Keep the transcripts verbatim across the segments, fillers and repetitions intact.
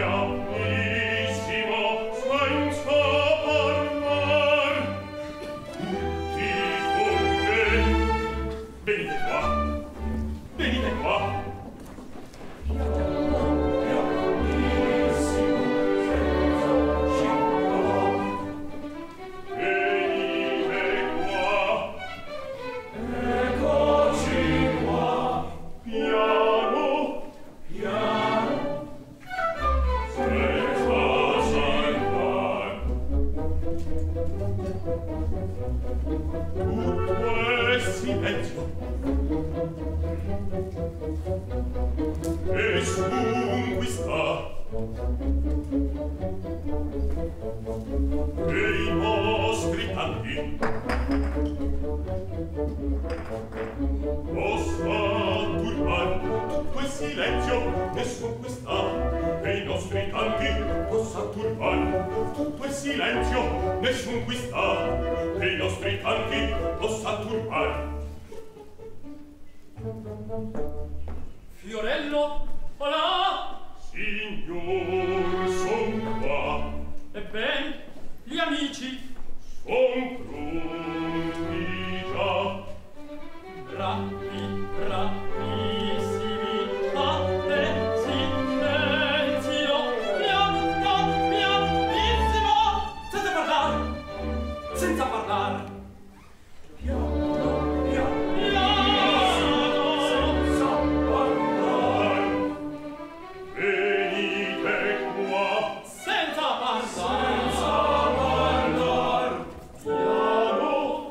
Senza parlare,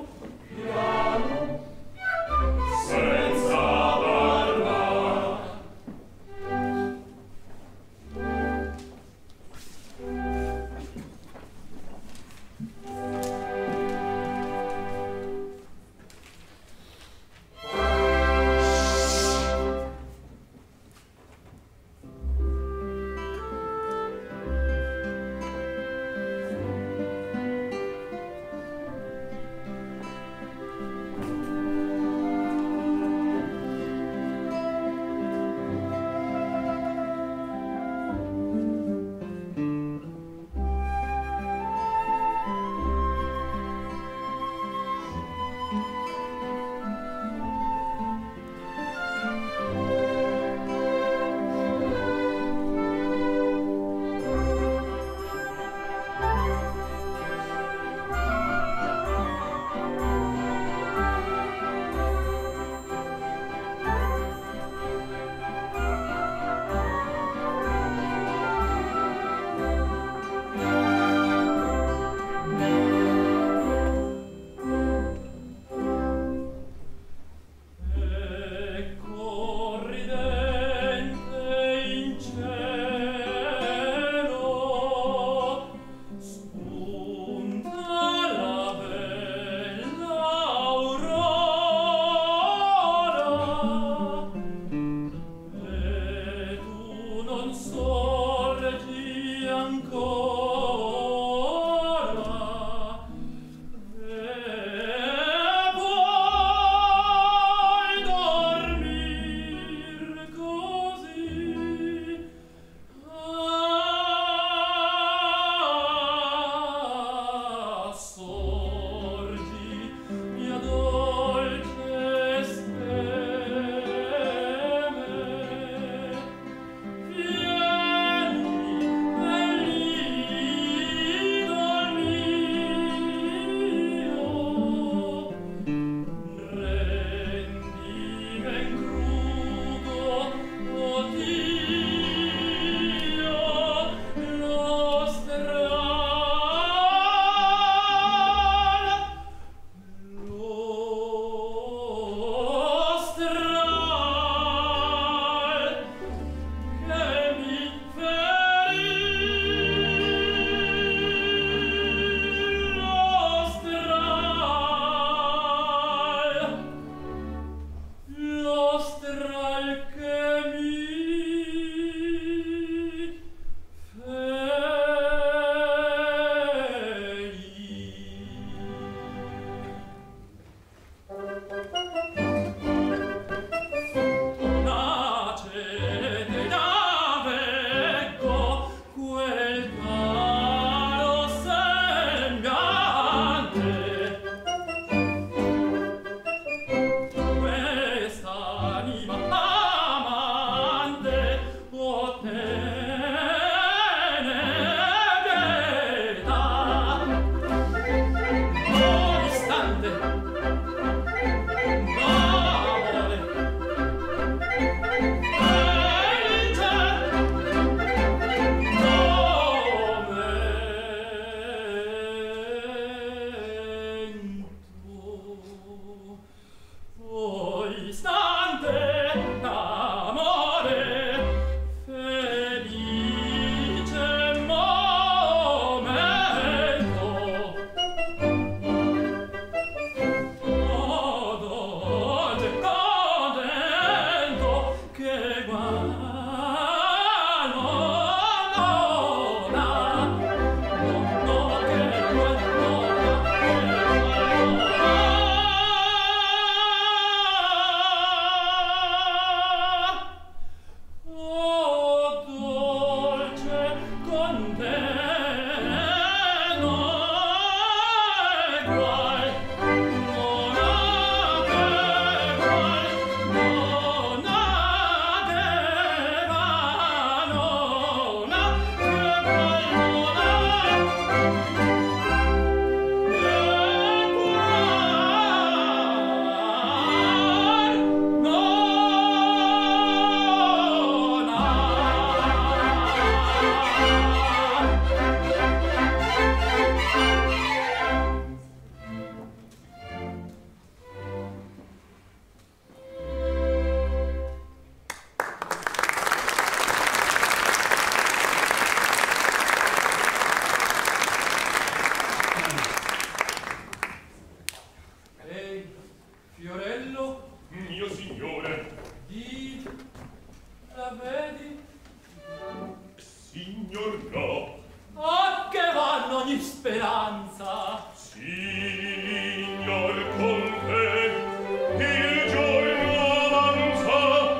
no. A che vanno ogni speranza? Signor Conte, il giorno avanza.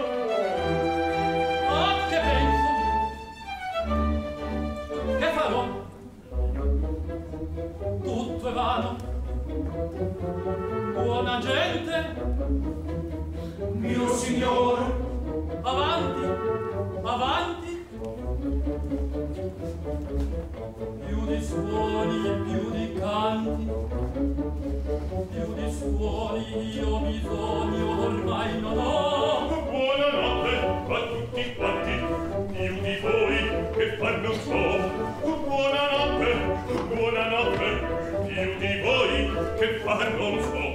A che penso? Che farò? Tutto è vano. Buona gente, Mio signor, avanti, avanti. Più di suoni, più di canti, più di suoni io bisogno ormai non ho. Buonanotte a tutti quanti, più di voi che far non so. Buonanotte, buonanotte, più di voi che far non so.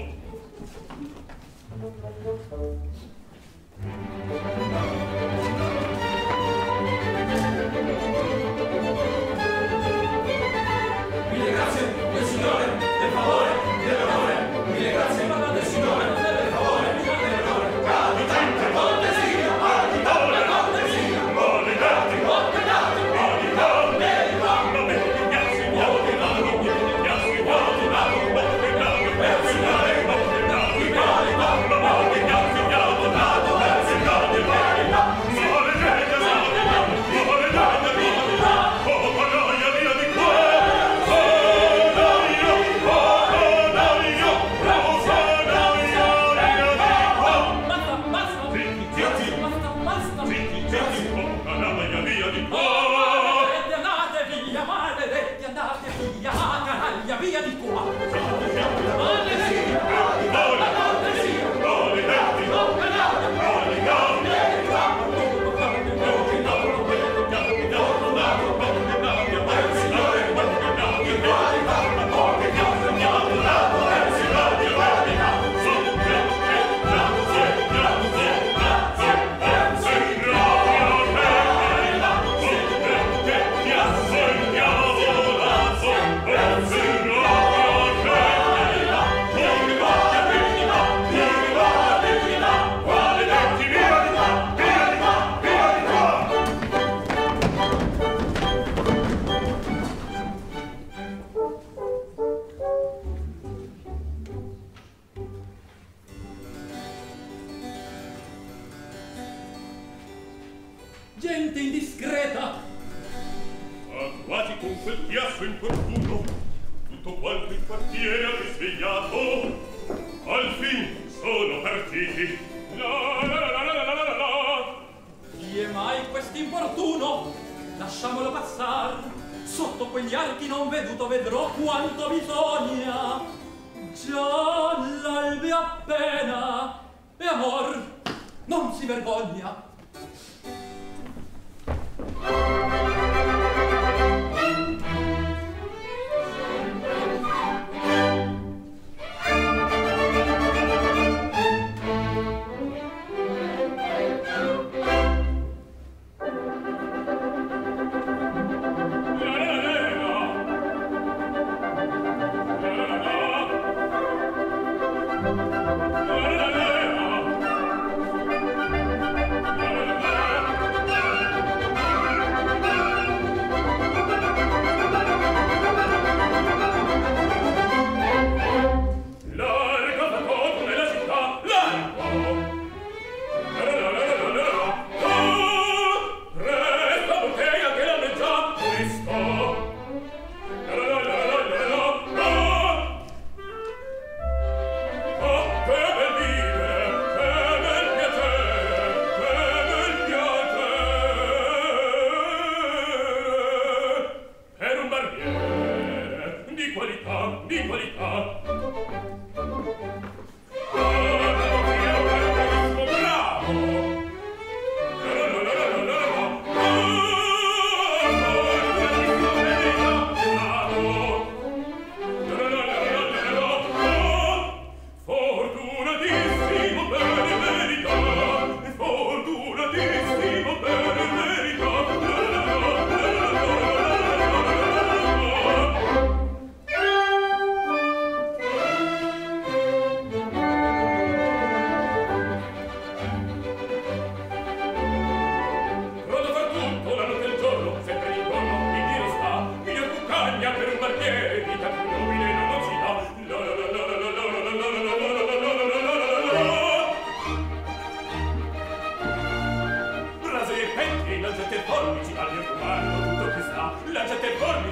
mille grazie del Signore, del favore, dell'onore, mille grazie del Signore, del favore, dell'onore. Capitante, cortesia, capitante, cortesia, Maledati, ordinati, ordinati, meritati, grazie, ordinati, grazie, ordinati, personale, ordinati, verità, ordinati, ordinati, personale, verità, maledetta, maledetta, oh, pagaia via di qua. Via di qua! Gente indiscreta! Agguati con quel chiasso importuno, tutto quanto il quartiere ha risvegliato. Al fin sono partiti. La la la la la la la la. Chi è mai quest'importuno? Lasciamolo passar. Sotto quegli archi non veduto vedrò quanto bisogna. Già l'albe appena. E amor, non si vergogna.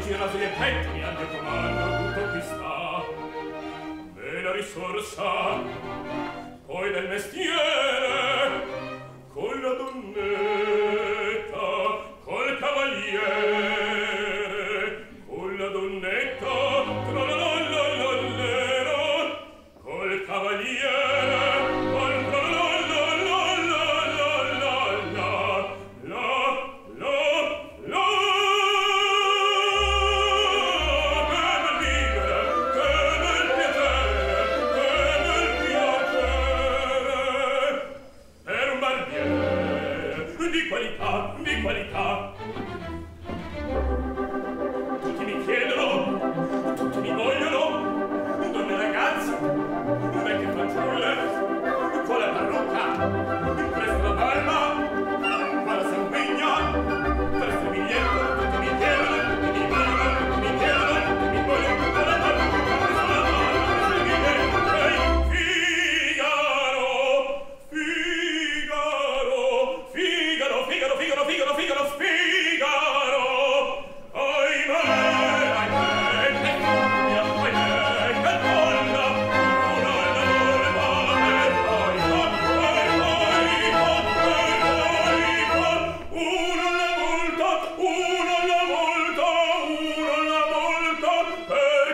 girato i petti mi hanno comando tutto qui sta. E la risorsa poi del mestiere con la donnetta col cavaliere con la donnetta trolololololero col cavaliere col trolololololala la la la che bel vivere che bel piacere che bel piacere per un barbiere di qualità di qualità. Tutti mi chiedono, tutti mi vogliono, donne ragazze, vecchie fanciulle, con la parrucca, presto la barba, con la sanguigna, presto il biglietto, tutti mi chiedono, tutti mi vogliono, tutti mi chiedono, tutti mi vogliono, con la parrucca, presto la barba, presto il biglietto, ehi, Figaro, Figaro, Figaro, Figaro, Figaro, Figaro, Figaro, Figaro, Figaro, ahimè, ahimè, che furia, ahimè, che donna, una alla volta, e poi, poi, poi, poi, una alla volta, una alla volta, una alla volta, per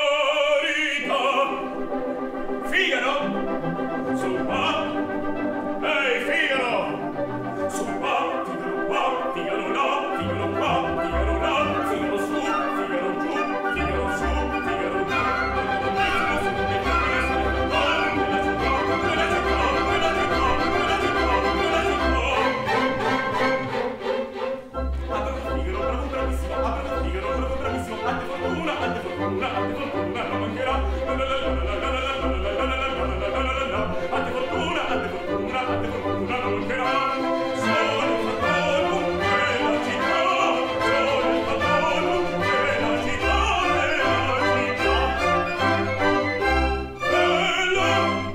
carità. Figaro, su qua, ehi, Figaro, su qua, Figaro qua, Figaro là, Figaro qua, Figaro là, Figaro su, Figaro giù, Figaro su, Figaro giù. Apro Figaro, bravo bravissimo, apro Figaro, bravo bravissimo, ante fortuna, ante fortuna, ante fortuna, non mancherà. Ante fortuna, ante fortuna, ante fortuna, non mancherà. Sono il patrono della città, sono il patrono della città, della città, della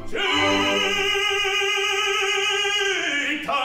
città.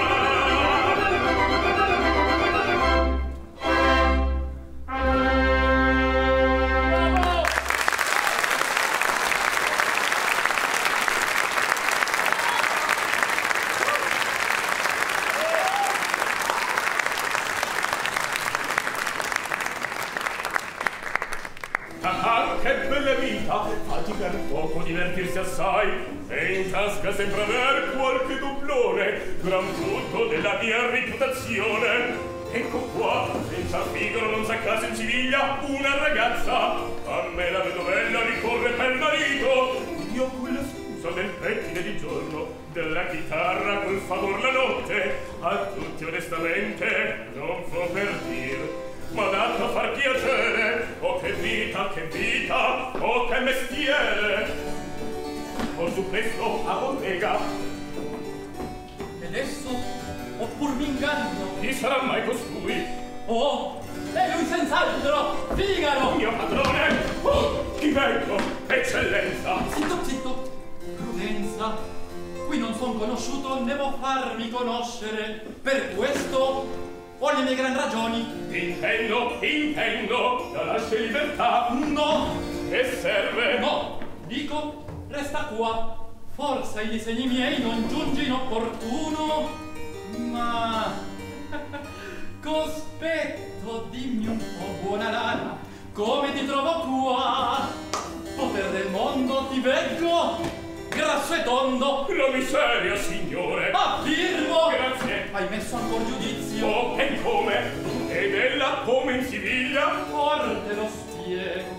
Ah, che bella vita! Fatica poco, divertirsi assai e in tasca sempre aver qualche doblone, gran frutto della mia reputazione. Ecco qua, senza Figaro non sa casa in Siviglia una ragazza, a me la vedovella ricorre per marito. Io con la scusa del pettine di giorno, della chitarra col favor la notte, a tutti onestamente non fo per dir, ma dato a far piacere. Oh che vita, che vita, oh che mestiere. Or su questo a bottega. Ed esso, oppur m'inganno? Chi sarà mai costui? Oh, è lui senz'altro, Figaro! Mio padrone! Oh, chi vengo? Eccellenza! Zitto, zitto, prudenza. Qui non son conosciuto, devo farmi conoscere. Per questo ho le mie gran ragioni. Intendo, intendo, la lascia in libertà. No! Che serve? No! Dico, resta qua. Forse ai disegni miei non giungi inopportuno, ma cospetto, dimmi un po', buona lana, come ti trovo qua? Poter del mondo ti veggo, grasso e tondo. La miseria, signore. Affirmo. Grazie. Hai messo ancor giudizio. Oh, e come? Ed ella come in Siviglia? Or te lo spiego.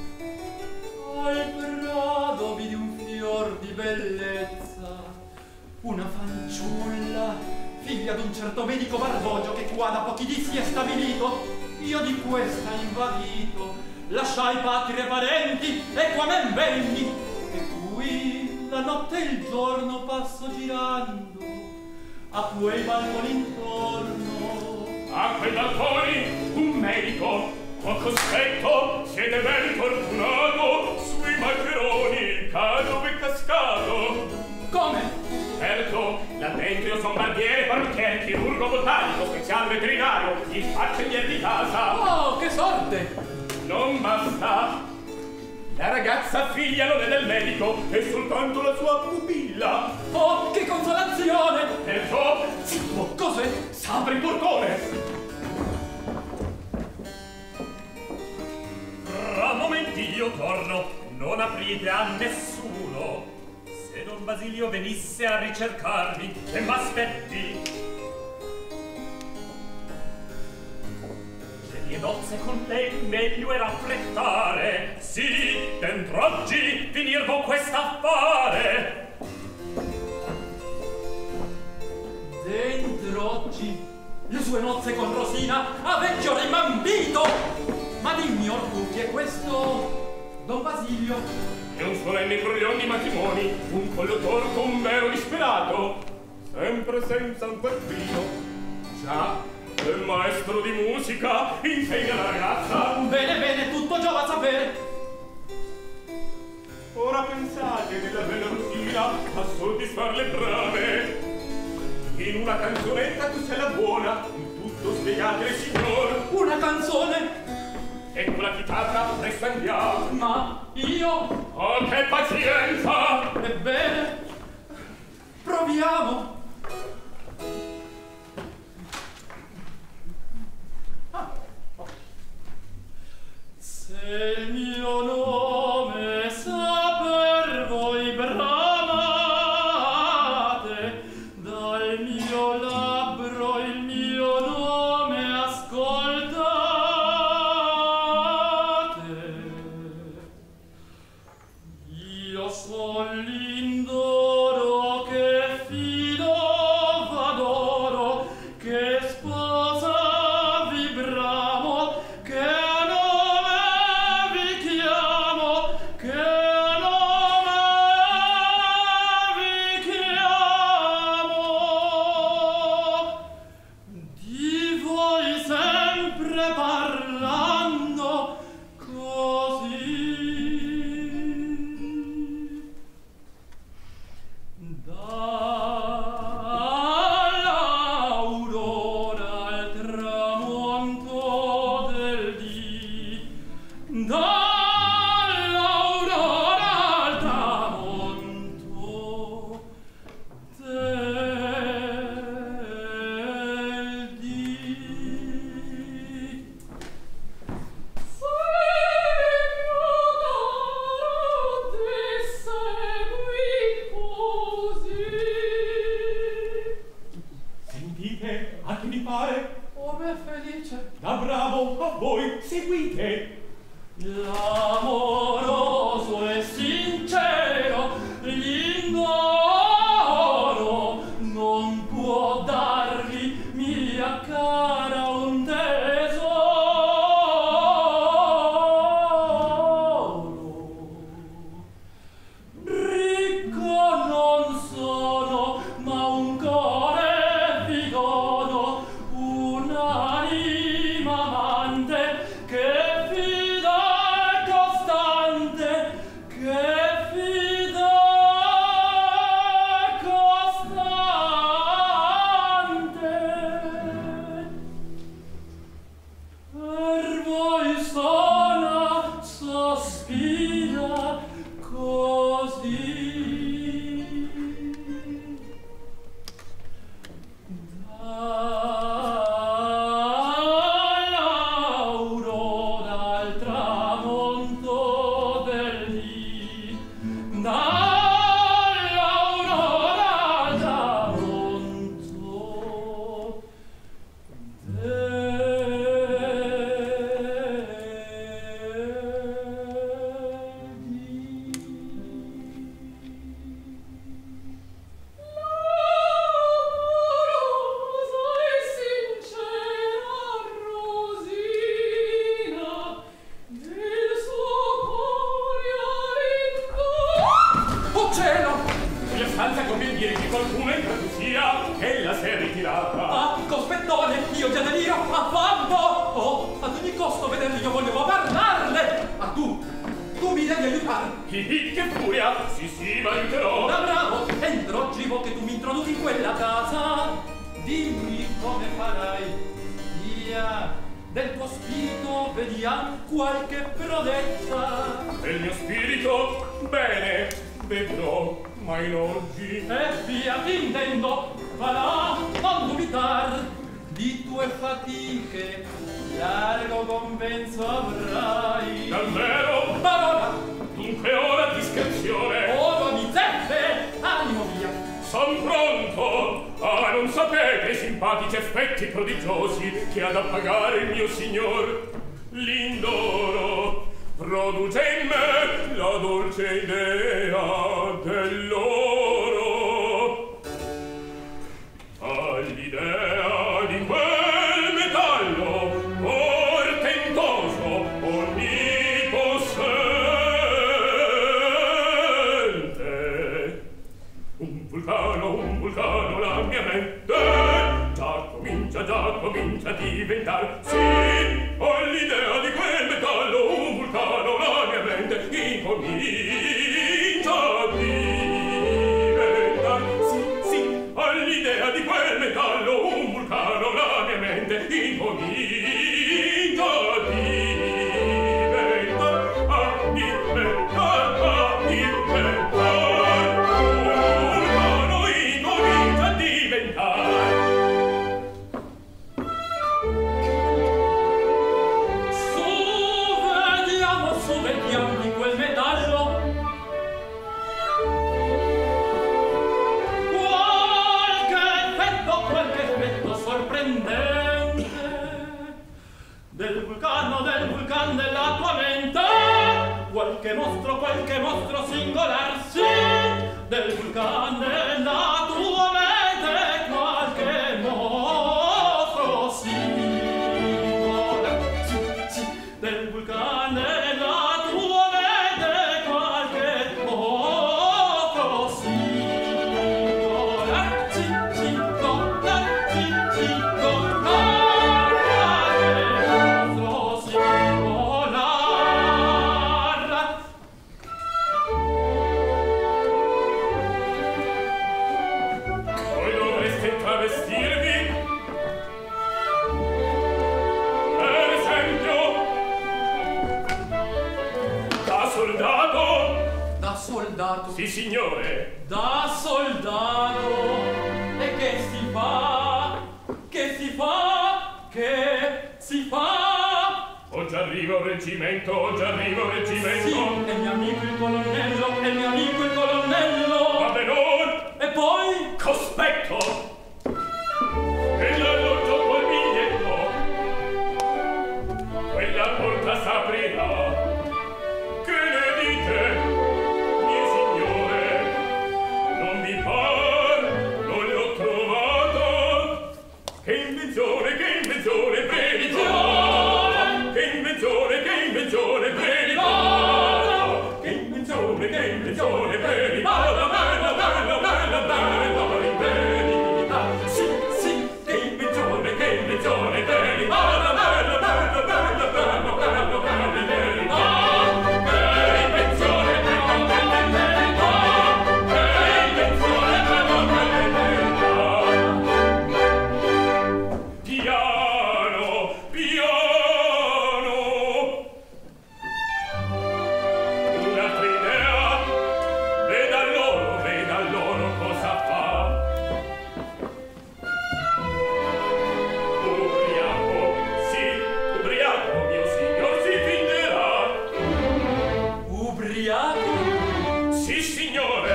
Al prato vidi un fior di bellezza, una fanciulla, figlia d'un certo medico barbogio che qua da pochi dì si è stabilito. Io di questa invaghito lasciai patria e parenti e qua men venni, e qui la notte e il giorno passo girando a quei balconi intorno. A quei balconi un medico ho cospetto, siete ben fortunato, sui maccheroni il caso è cascato. Come? Certo, là dentro io son barbiere, parrucchiere, chirurgo, botanico, speciale veterinario, il faccendier di casa. Oh, che sorte! latte. Non basta. La ragazza figlia non è del medico, è soltanto la sua pupilla. Oh, che consolazione! Perciò, zitto, cos'è? s'apre il portone. Fra momenti io torno, non aprite a nessuno. Se Don Basilio venisse a ricercarmi, e m'aspetti. Le mie nozze con lei meglio era affrettare. Sì, dentro oggi finir con quest'affare. Dentro oggi le sue nozze con Rosina a vecchio rimambito. Ma dimmi or tu chi è questo Don Basilio? È un solenne imbroglion di matrimoni, un collo torto, un vero disperato, sempre senza un quattrino. Già, il maestro di musica insegna la ragazza. Bene, bene, tutto giova a sapere. Ora pensate della bella Rosina a soddisfar le brame. In una canzonetta tu sei la buona, in tutto spiegate, signor. Una canzone? Ecco la chitarra, presto andiamo. Ma io? Oh, che pazienza! Ebbene, proviamo. Ah. Se il mio nome saper voi bramate, dal mio labbro il mio nome ascoltate. Io son l'indoro che fido v'adoro, che sposa vi bramo, che a nome vi chiamo, che a nome vi chiamo. Di voi sempre parlando così. Dall'aurora al tramonto del dì, dall'aurora al tramonto del dì. Sentite, a che mi pare? Oh, me felice. Da bravo, a voi, seguite. L'amoroso e sincero, l'indoro non può darvi mia cara un tesoro. Ricco non sono, ma un cuore vi dono, un'anima amante che fida e costante, che fida e costante. Per voi sola sospira così. Dall'aurora al tramonto del dì, dall'aurora al tramonto del dì. L'amorosa e sincera Rosina del suo cuore ha oh cielo! Mia stanza conviene dire che qualcuno entra tu sia, ella si è ritirata. Ah, cospettone, io già deliro, affanno! Oh, ad ogni costo vederli io voglio parlarle! Ah, tu, tu mi devi aiutare! Hi, che furia! Sì, sì, ma aiuterò. Da bravo, entro oggi vo che tu mi introduci in quella casa. Dimmi come farai, via, del tuo spirito vediam qualche prodezza. Del mio spirito, bene, vedrò, ma in oggi. E via ti intendo, va là, non dubitar, di tue fatiche largo compenso avrai. Davvero? Parola! Dunque ora discrezione. Ora mi zeppe, animo via. Son pronto. Ah, non sapete i simpatici effetti prodigiosi che ha da pagare il mio signor. L'indoro produce in me la dolce idea dell'oro. All'idea di quel metallo portentoso, onnipossente, un vulcano, un vulcano la mia mente già comincia, già comincia a diventar. Sì, ho l'idea di quel metallo, un vulcano la mia mente incomincia a diventar. Sì, sì, ho l'idea di quel metallo, un vulcano la mia mente incomincia a diventar, a diventar, a diventar. Del vulcano, del vulcan della tua mente, qualche mostro, qualche mostro singolar, sì, del vulcan della tua mente, qualche mostro singolar, sì, sì, del vulcan della tua mente, qualche mostro singolar, sì, sì, singolar, sì, singolar. Soldato. Sì, signore. Da soldato. E che si fa? Che si fa? Che si fa? Oh, già arriva un reggimento, oh, già arriva un reggimento. Sì, è mio amico il colonnello, è mio amico il colonnello. Va benone. E poi? Cospetto. E l'alloggio col biglietto. Quella porta s'aprirà. Che ne dite? Che invenzione, che invenzione, previsione! Che invenzione, che invenzione, previsione! Che invenzione, che invenzione, previsione! Bella, bella, bella, bella, verità! Sì, sì, che invenzione, che invenzione, previsione! Bella, bella, bella, bella, bella, bella, verità! Che invenzione, che invenzione, verità! Che invenzione, che invenzione, verità! Piano, piano. Un'altra idea. Veda loro, veda loro cosa fa. Ubriaco, sì, ubriaco, mio signor si fingerà. Ubriaco? Sì, signore.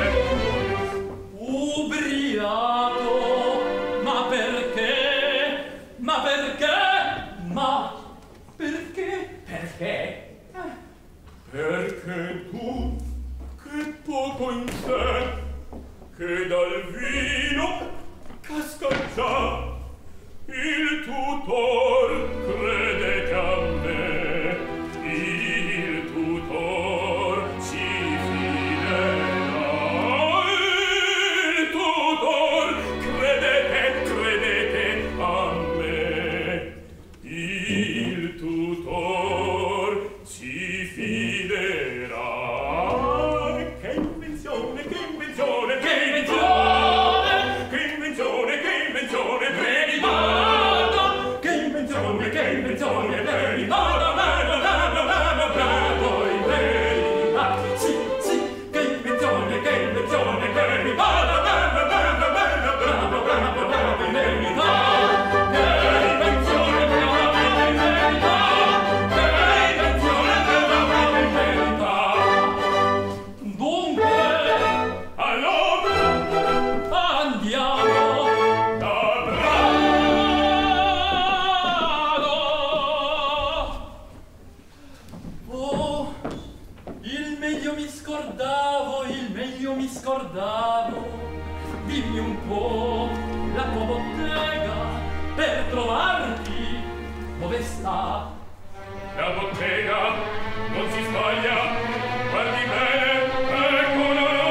Ubriaco? Ma perché? Ma perché? Ma perché? Perché? Perché tu, che poco in te, che dal vino casca già, il tutor credete a me, il tutor si fiderà, il tutor credete, credete a me, il tutor si fiderà. Che invenzione, che invenzione, che invenzione, che invenzione, che invenzione, verità. Che invenzione, che cerco la tua bottega per trovarti. Dove sta? La bottega non si sbaglia, guardi bene, eccola là.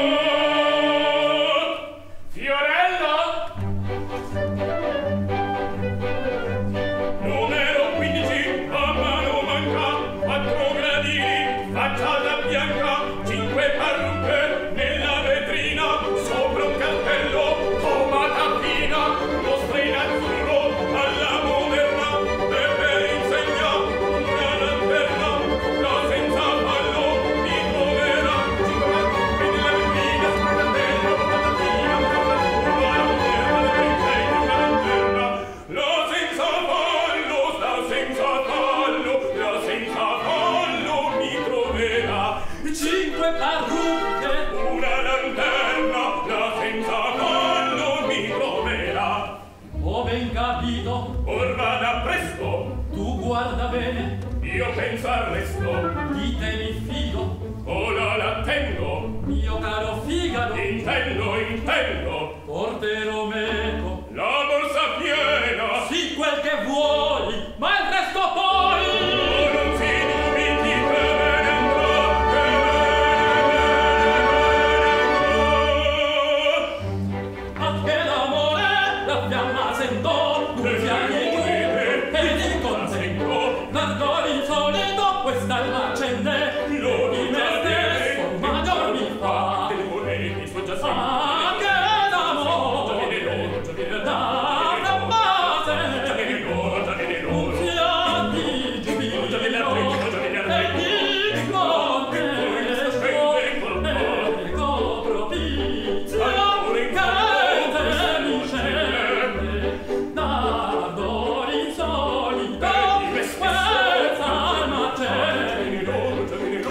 Fiorella! Numero quindici, a mano manca, quattro gradini, facciata bianca, cinque parrucche nella vetrina, sopra un cartello, tomata fina, mostra in azzurro alla moderna, beve insegna una lanterna, la senza fallo mi troverà, cinque parrucche nella vetrina, sopra un cartello, tomata fina, mostra in azzurro alla moderna, beve insegna una lanterna, la senza fallo, la senza fallo, la senza fallo mi troverà. Cinque parrucche, Una lanterna, la senza fallo mi troverà. ho ben capito. Or vada presto, Tu guarda bene, io penso al resto. di te mi fido, Ora l'attengo, mio caro figaro. intendo, intendo. Porterò meco, La borsa piena, sì quel che vuoi, ma il resto poi. oh, non si dubiti che me ne andrò, che me ne andrò. A che l'amore la fiamma sento, due fiamme guide, e ti consento. Largo l'insolito, questa alma accende, lo di me stesso, ma giorni fa. Te le moneti son già A sempre. che l'amore da una base, un fiat di giubilo, e di sconte, ecco propizio, che te mi scende, d'ardore insolito, questa alma accende.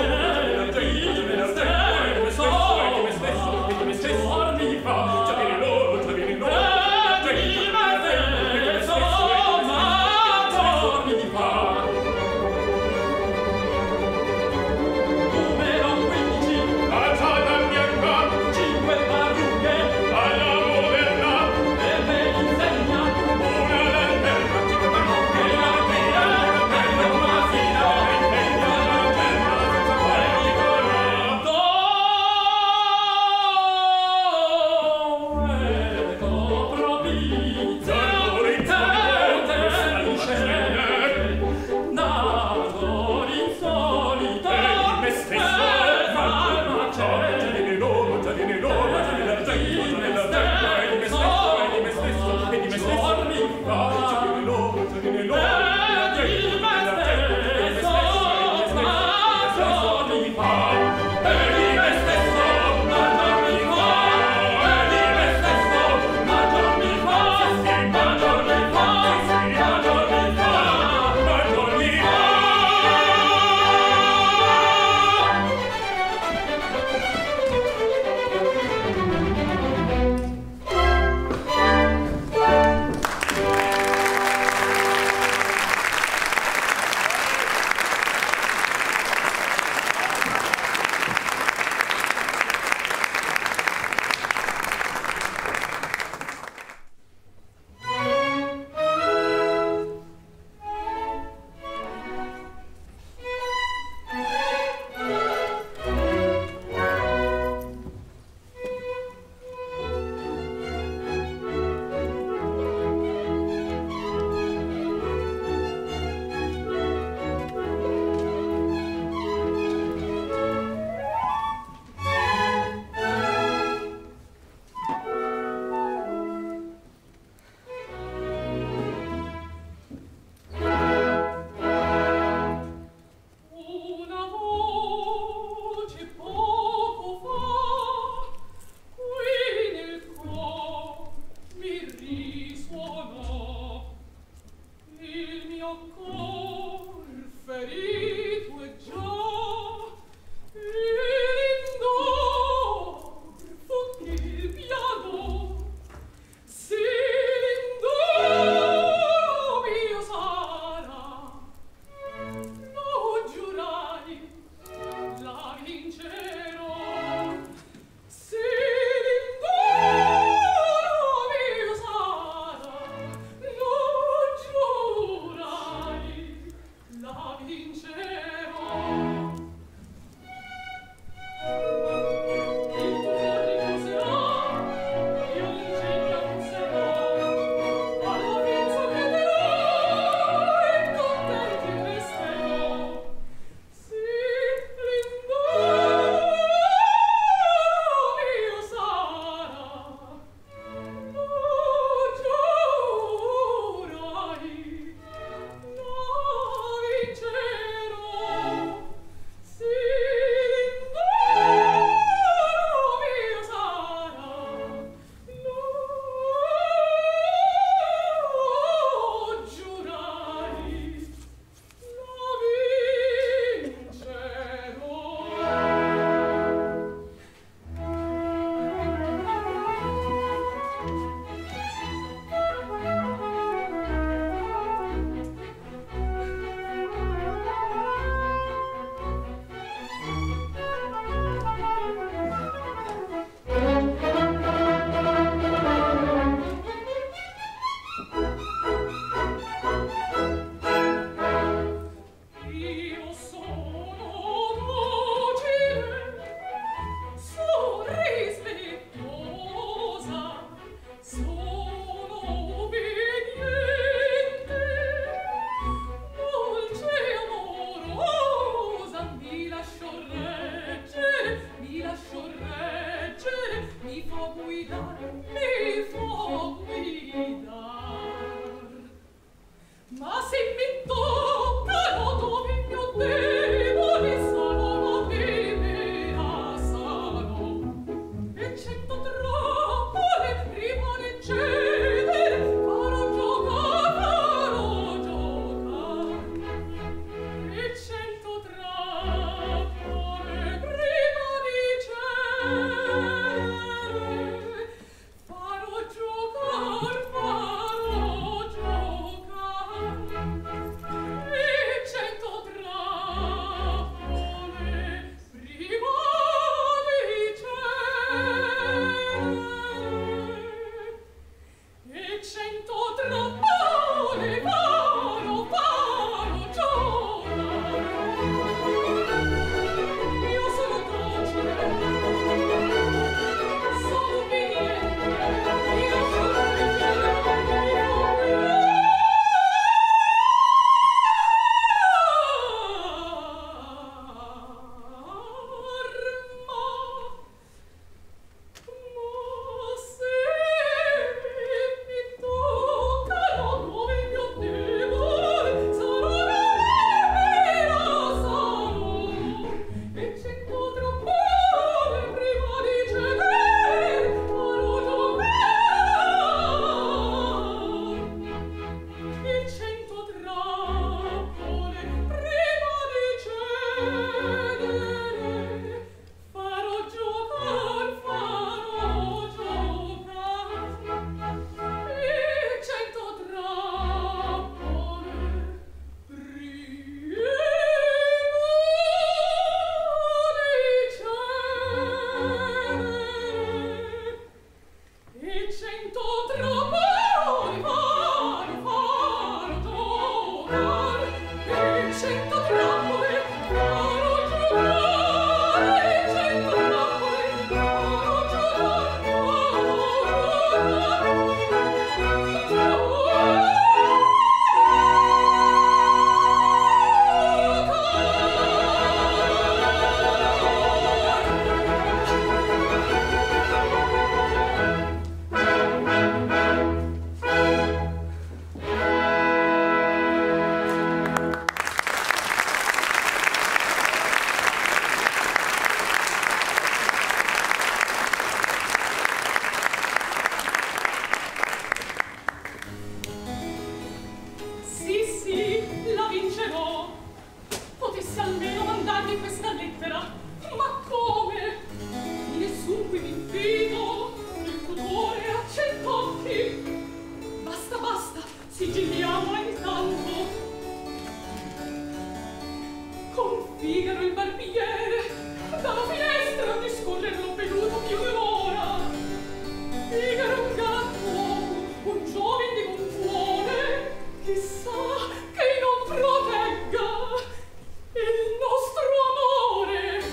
Figaro il barbiere, dalla finestra discorrere l'ho veduto più d'ora. Figaro un galantuomo, un giovine di buon cuore, chissà che non protegga il nostro amore.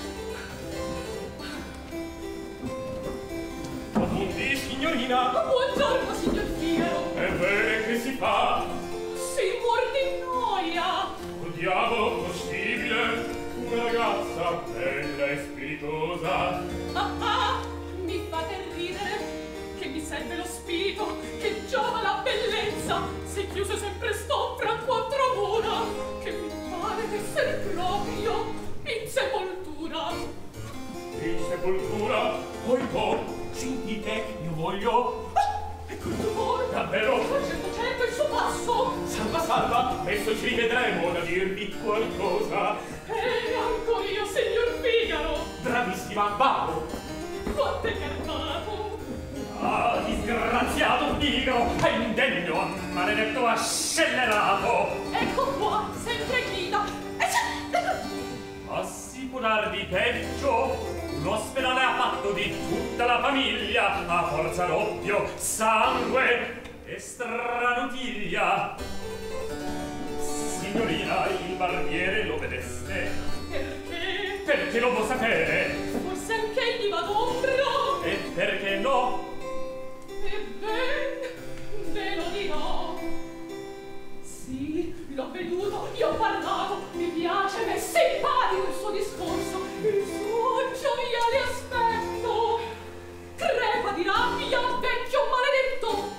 Buondì, signorina. Buongiorno, signor Figaro. Ebbene, che si fa? Si muor di noia. Oh, diavolo, possibile? Una ragazza bella e spiritosa. Ah ah, mi fate ridere, che mi serve lo spirito, che giova la bellezza, se chiuse sempre sto fra quattro mura, che mi pare d'essere proprio in sepoltura. In sepoltura? Poi no, sentite, io voglio... Ecco il tumore. Davvero? Certo, certo, il suo passo. Salva, salva, adesso ci rivedremo da dirvi qualcosa. E ancora io, signor Figaro. Bravissima, vado. Quanto è garbato. Ah, disgraziato Figaro, è indegno, maledetto, scellerato. Ecco qua, sempre in guida. E c'è... Ma si può dar di peggio? L'ospedale ha fatto di tutta la famiglia, a forza d'oppio, sangue e stranotiglia. Signorina, il barbiere lo vedeste? Perché? Perché lo può sapere? Forse anche egli va d'ombra. E perché no? Ebbene, ve lo dirò. Sì, l'ho veduto, gli ho parlato, mi piace, m'è simpatico il suo discorso, il suo gioviale aspetto. Crepa di rabbia, vecchio maledetto.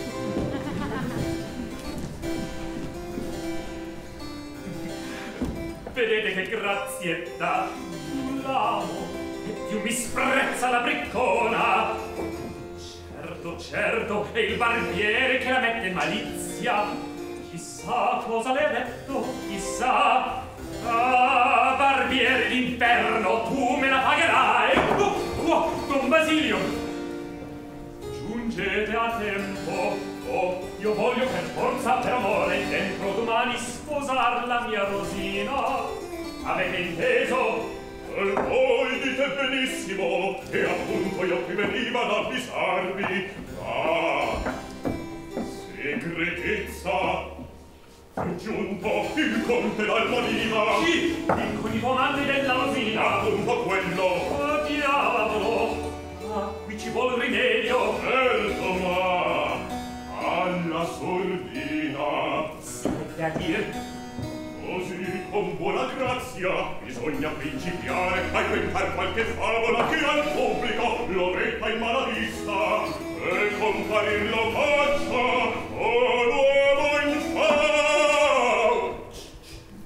Vedete che grazietta? Più l'amo e più mi sprezza la briccona. Certo, certo, è il barbiere che la mette in malizia. Chissà cosa le ha detto, chissà. Ah, barbiere d'inferno, tu me la pagherai. Oh, oh, Don Basilio, giungete a tempo. Oh, io voglio per forza, per amore, dentro domani sposar la mia Rosina. Avete inteso? E voi dite benissimo, e appunto io qui veniva ad avvisarvi. Ah, segretezza. È giunto il conte d'Almonina. Chi? Il conifomante della Rosina. Appunto quello. Oh, diavolo. Ah, qui ci vuole rimedio. Certo, ma alla sordina. Sente a dire. Così, con buona grazia, bisogna principiare a inventar qualche favola che al pubblico lo metta in mala vista e comparir lo faccia o l'uomo in fauci.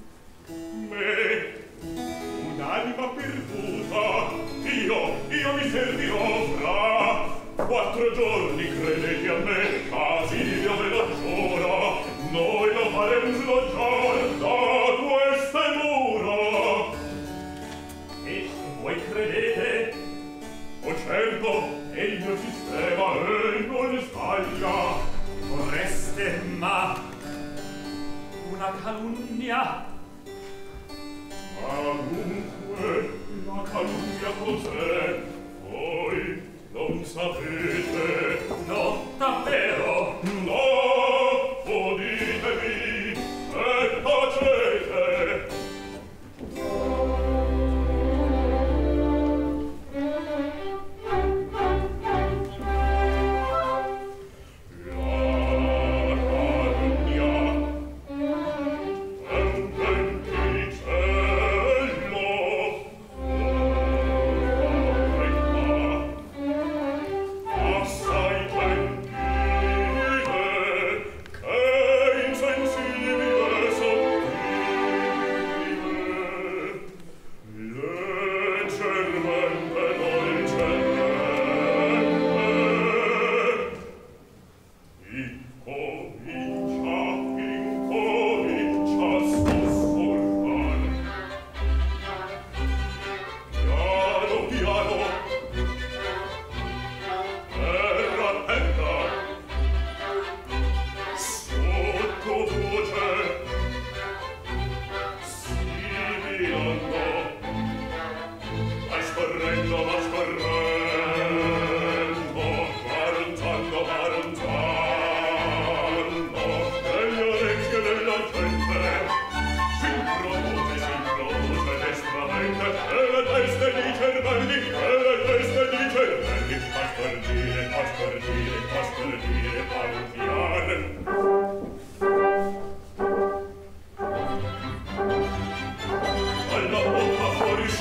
Me, un'anima perduta, io, io mi servirò fra quattro giorni, credete a me, Basilio ve lo giuro. Noi lo faremo già da queste mura. E voi credete? Oh certo, è il mio sistema e non sbaglia. Vorreste, ma una calunnia. Ma dunque, la calunnia cos'è? Voi non sapete? No, davvero? No, o ditemi e tacete. Sottovoce, si mi andò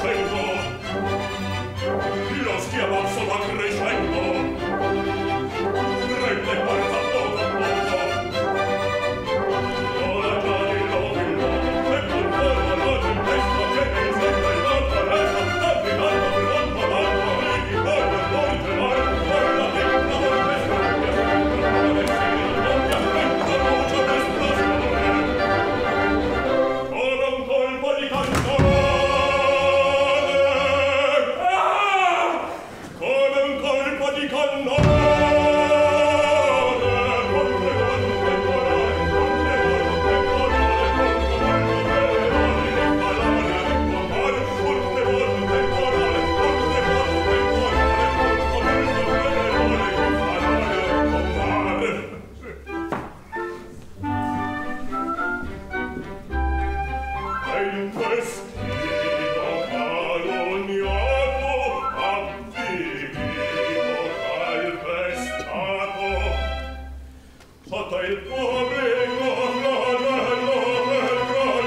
crescendo, lo schiamazzo va crescendo, prende forza poco a poco. Ora già di nuovo il nuovo, e conforma la tempesta che mi segue il volto resto, affidando pronto l'alto, e chi parla forte l'arco, per la tecna volpesca, che aspetta la destina, non mi aspetta luce d'esplosione. Come un colpo di cannone, ah! Come un colpo di cannone, sotto il pubblico flagello del gran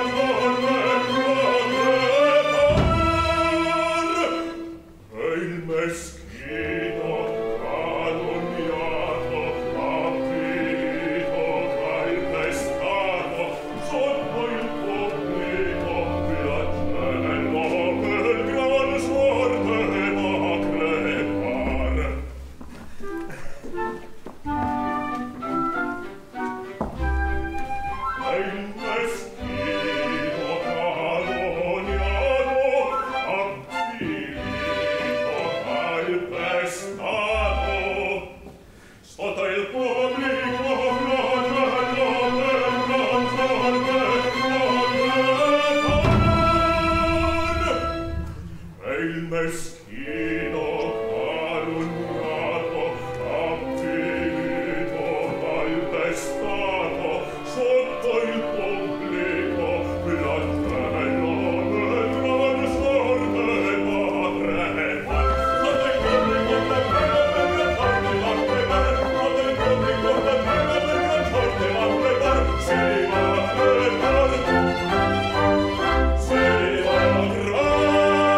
sorvegliatore e il meschino calunniato, avvilito, calpestato, sotto il pubblico flagello del gran sorvegliatore. E il meschino calunniato, avvilito, calpestato, sotto il pubblico flagello del gran sorvegliatore. E il meschino calunniato, avvilito, calpestato, sotto il pubblico flagello del gran sorvegliatore. Sotto il pubblico flagello del gran sorvegliatore, sotto il pubblico flagello del gran sorvegliatore, si va a crepare, si va a crepare.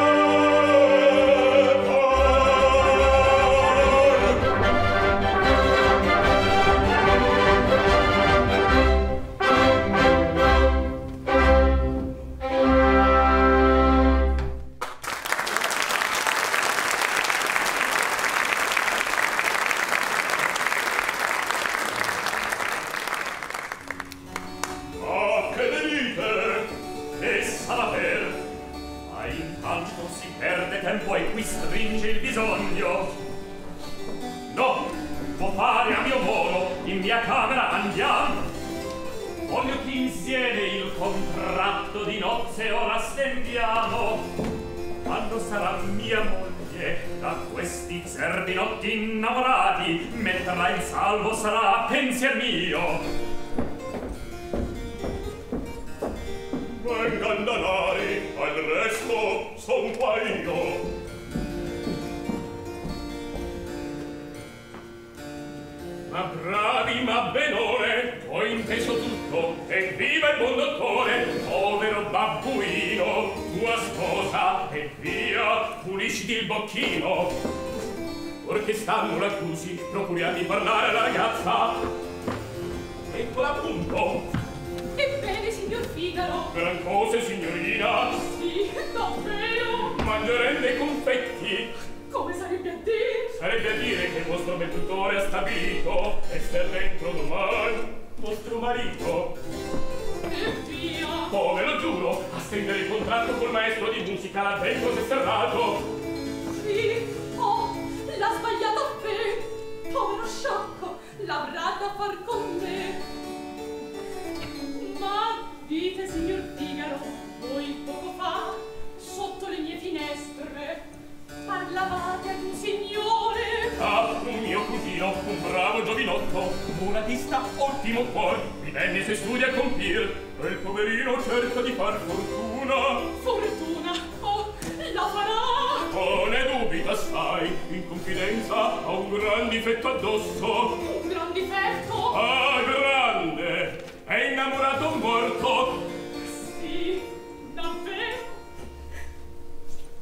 Ah, che delite! E saper, ma intanto si perde tempo e qui stringe il bisogno. No, può fare a mio modo, in mia camera andiamo. Voglio che insieme il contratto di nozze ora stendiamo. Quando sarà mia moglie, da questi zerbi notti innamorati, metterla in salvo sarà pensier mio. Vengan danari, al resto son qua io. Ma bravi, ma benone, ho inteso tutto, e viva il buon dottore, povero babbuino, tua sposa, e via, pulisciti il bocchino. Or che stanno racchiusi, procuriamo di parlare alla ragazza. Eccola appunto. Ebbene, signor Figaro. Gran cose, signorina. Sì, davvero. Mangeremo dei confetti. Come sarebbe a dire? Sarebbe a dire che il vostro bel tutore ha stabilito esser dentro domani vostro marito. E via. Come lo giuro, a stringere il contratto col maestro di musica l'ha ben così serrato. Sì, oh, l'ha sbagliato a me. Povero sciocco, l'avrà da far con me. Ma dite, signor Figaro, voi poco fa, sotto le mie finestre, parlavate ad un signore. Ah, un mio cugino, un bravo giovinotto, una vista ottimo cuore, mi venne se studia a compir, e il poverino cerca di far fortuna. Fortuna, oh, la farà. Oh, ne dubita, sai, in confidenza ha un gran difetto addosso. Un gran difetto? Ah, grande! È innamorato morto. Sì, davvero?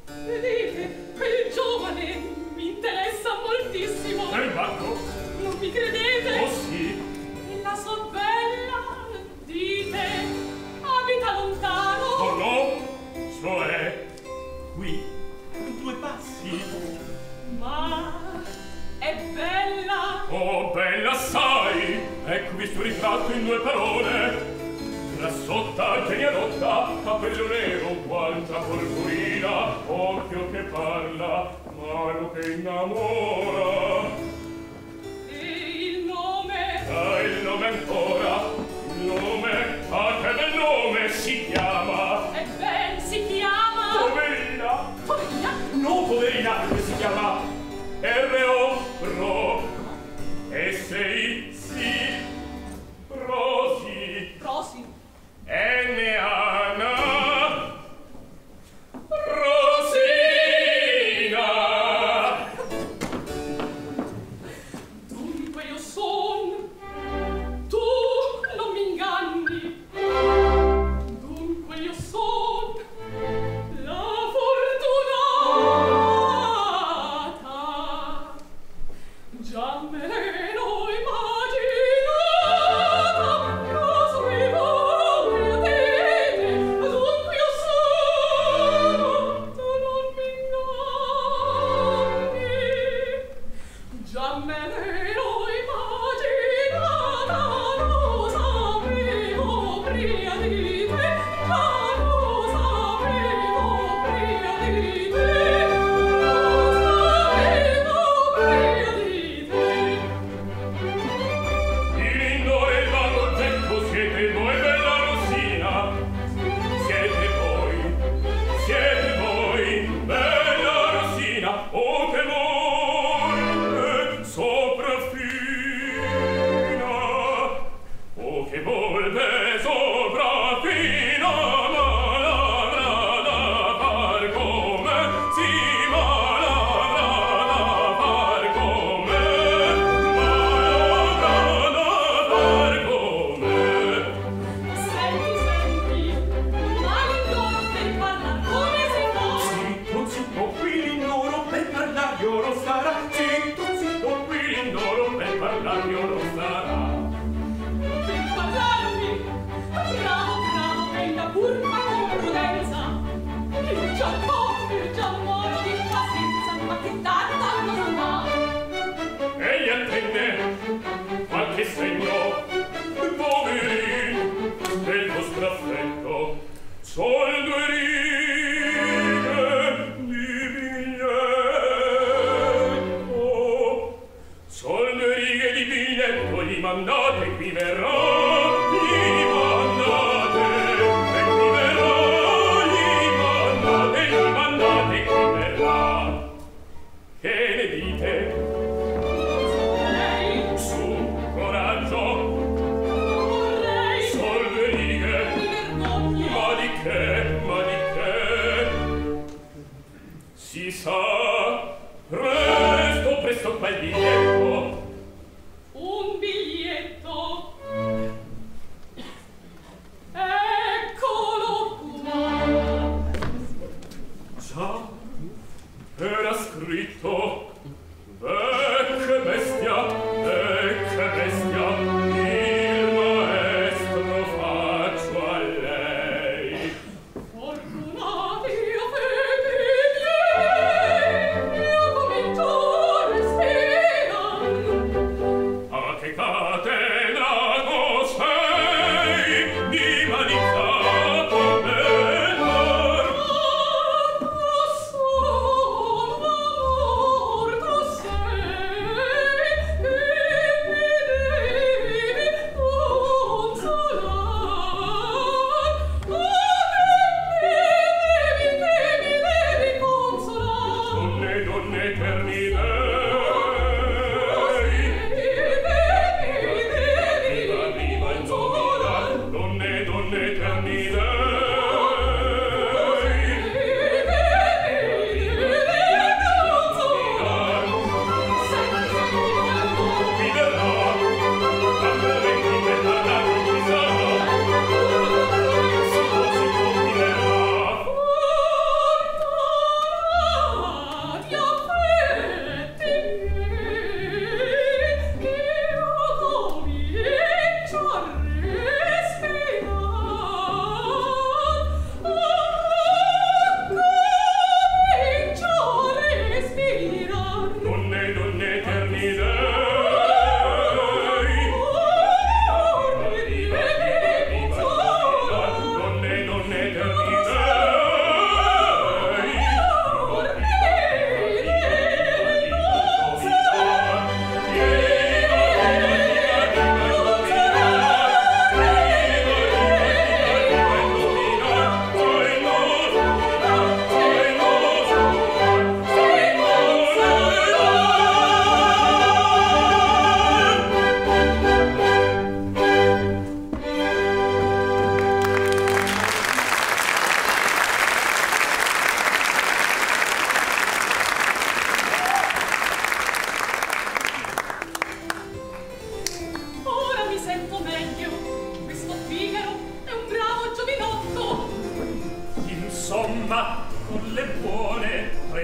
qui, due passi. Ma è bella. Oh, bella sai, ecco visto ritratto in due parole. Grassotta, genialotta, capello nero, guancia purpurina, occhio che parla, mano che innamora. E il nome? Ah, il nome ancora, il nome, ah, che bel nome si chiama. E ben si chiama? Poverina. Poverina? No, poverina, che si chiama R O Ro S I Si Rosi. Rosi. N Anna Rosina. Dunque io son, tu non mi inganni. Dunque io son la fortunata. Già me l'ho immaginata, cosa mi vuoi dire? Dunque io sono, tu non mi inganni. Già me l'ho immaginata, lo sapevo prima di te, già lo sapevo prima di te, lo sapevo prima di te. Il lindore e il vago oggetto siete voi, bella Rosina. Siete voi, siete voi, bella Rosina. Oh, che volpe sopraffina. Oh, che volpe sopraffina. Ma l'avrà da far come, sì, ma l'avrà da far come, ma l'avrà da far come. Senti, senti, ma l'indoro per parlar come si fa? Zitto, zitto, qui l'indoro per parlar io lo sarà. Zitto, zitto, qui l'indoro per parlar io lo sarà. Per parlarmi, bravo, bravo, venga pur ma con prudenza. Il già po', il già moro di pazienza, ma che tanta cosa fa? Egli attende qualche segno, poverin, del vostro affetto. Sol due righe di biglietto, sol due righe di biglietto, gli mandate qui verrà, gli mandate, e qui verrà, gli mandate, gli mandate qui verrà. Che ne dite? Lei, Su, coraggio, vorrei, sol due righe, mi vergogno. ma di che, ma di che? Si sa, presto, presto quel biglietto. Un biglietto. Eccolo qua. Già, era scritto, vecchia bestia, vecchia bestia, il maestro faccio a lei. Fortunati a figli miei, io comincio a respirare. A che catena cos'ei di manicato nel mar? Sono amor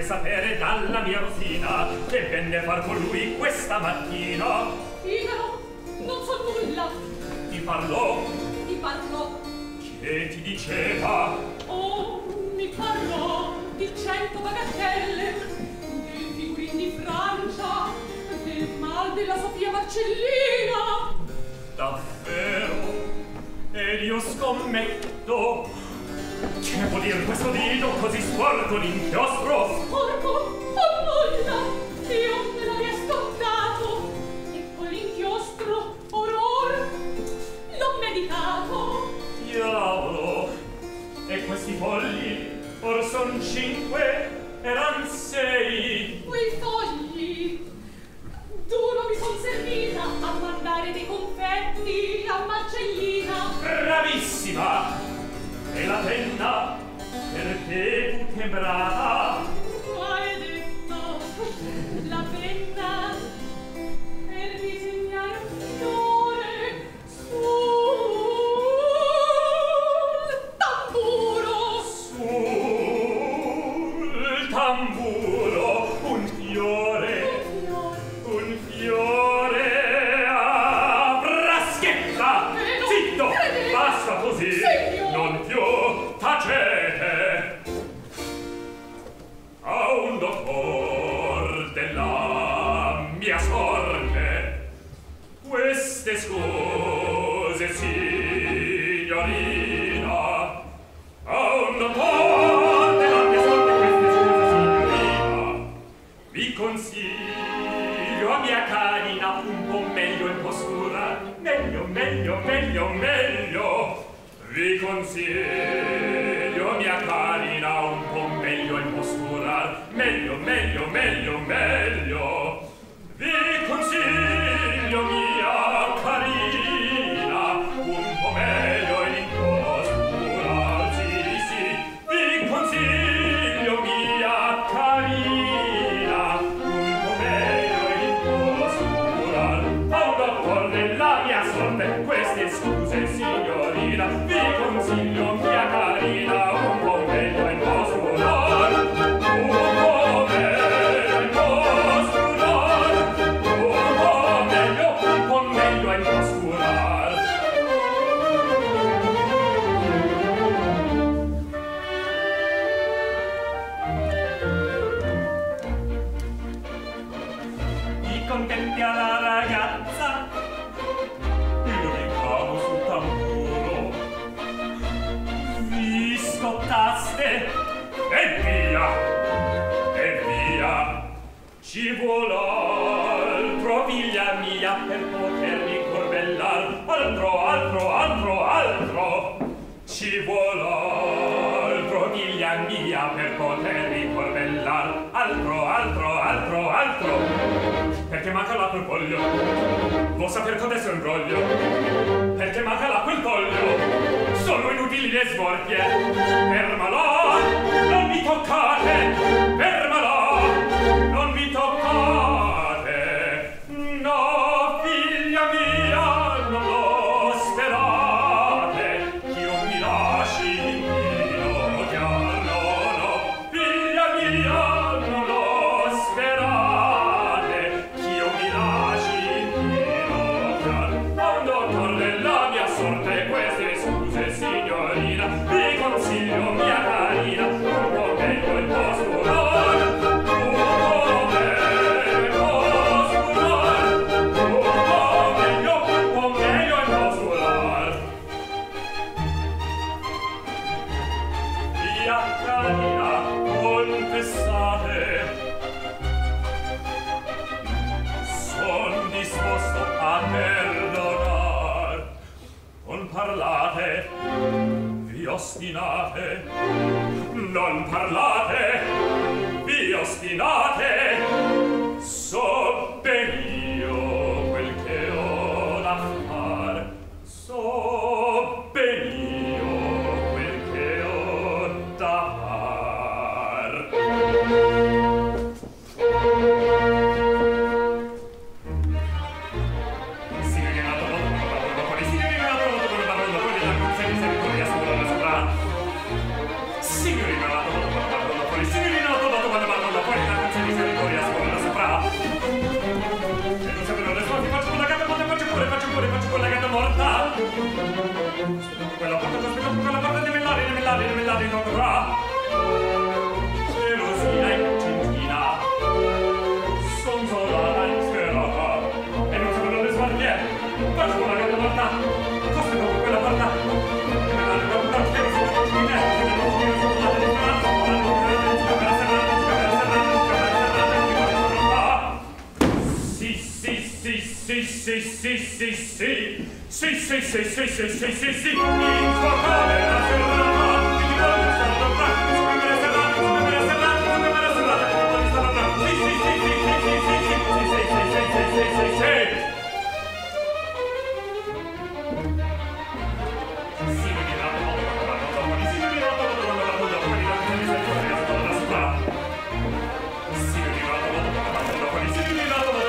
vuoi sapere dalla mia Rosina che venne a far con lui questa mattina? Figaro, non so nulla. Ti parlò? Ti parlò? Che ti diceva? Oh, mi parlò di cento bagatelle, dei figurini di Francia, del mal della Sofia Marcellina. Davvero? Ed io scommetto. Che vuol dire questo dito così sporco d'inchiostro? Sporco? Oh, nulla! Io me l'avevo stoccato e con l'inchiostro oror l'ho medicato. Diavolo! E questi fogli or son cinque, eran sei. Quei fogli duro mi son servita a mandare dei confetti a Marcellina. Bravissima! E la penna, perché tu tembrata? Maledetta, la penna per disegnare un fiore sul tamburo. Sul tamburo un fiore, un fiore a braschetta. Zitto, basta così. Non più, tacete! A un dottor della mia sorte queste scuse, signorina. A un dottor della mia sorte queste scuse, signorina. Vi consiglio a mia carina un po' meglio in postura. Meglio, meglio, meglio, meglio. Vi consiglio, mia carina, un po' meglio in posturar. Meglio, meglio, meglio, meglio. Vi consiglio, mia carina, un po' meglio in posturar. Sì, sì. Vi consiglio, mia carina, un po' meglio in posturar. A un dottor della mia sorte queste scuse, signorina. Vi consiglio, mia carina, un po' meglio in postular. Un po' meglio in postular. Un po' meglio, un po' meglio in postular. I contenti alla ragazza, io mi cavo sul tamburo. Vi scottaste e via, e via. Ci vuol altro, figlia mia, per potermi corbellar. Altro, altro, altro, altro. Ci vuol altro, figlia mia, per potermi corbellar. Altro, altro, altro, altro. Perché manca l'acqua il foglio. Vuol saper codesso imbroglio. Perché manca l'acqua il foglio. Sono inutili le svorchie. Fermala, non mi toccate. Fermala, non mi toccate. No, figlia mia, non lo sperate. Ch'io mi lasci in ginocchiar. No, no, figlia mia, non lo sperate. Ch'io mi lasci in ginocchiar. A un dottor della mia sorte queste scuse, signorina. Vi consiglio, mia carina, un po' meglio il postular. Un po' meglio il postular. Un po' meglio, un po' meglio il postular. Mia carina, confessate, son disposto a perdonar. Non parlate, vi ostinate. Non parlate, vi ostinate. So ben io quel che ho da far. So ben io quel che ho da far. Signorina, signorina, signorina, quella porta, cospetto con quella porta, ne mellari, ne mellari, ne mellari, non dovrà. Gelosina e centina, son solata in sferata, e non sono le sbarche, faccio con la gatta morta, cospetto con quella porta, ne mellari, non dovrà, che non sono le sbarche, che non sono le sbarche, che non sono le Sì, sì, sì, sì, sì, sì, sì, sì, sì, sì, sì, sì, sì, in sua camera serrata, mi ti voglio stare da fra, in sua camera serrata, in sua camera serrata, in sua camera serrata, mi ti voglio stare da fra, sì, sì, sì, sì, sì, sì, sì, sì, sì, sì, sì, sì, sì, sì. Sì, mi dirà, no, no, no, no, no, no, sì, mi dirà, no, no, no, no, no, no, no, mi dirà, no, no, no, no, no, no, sì, mi dirà, no, no, no, no, no, no, sì, mi dirà, no, no, no, no, no, no,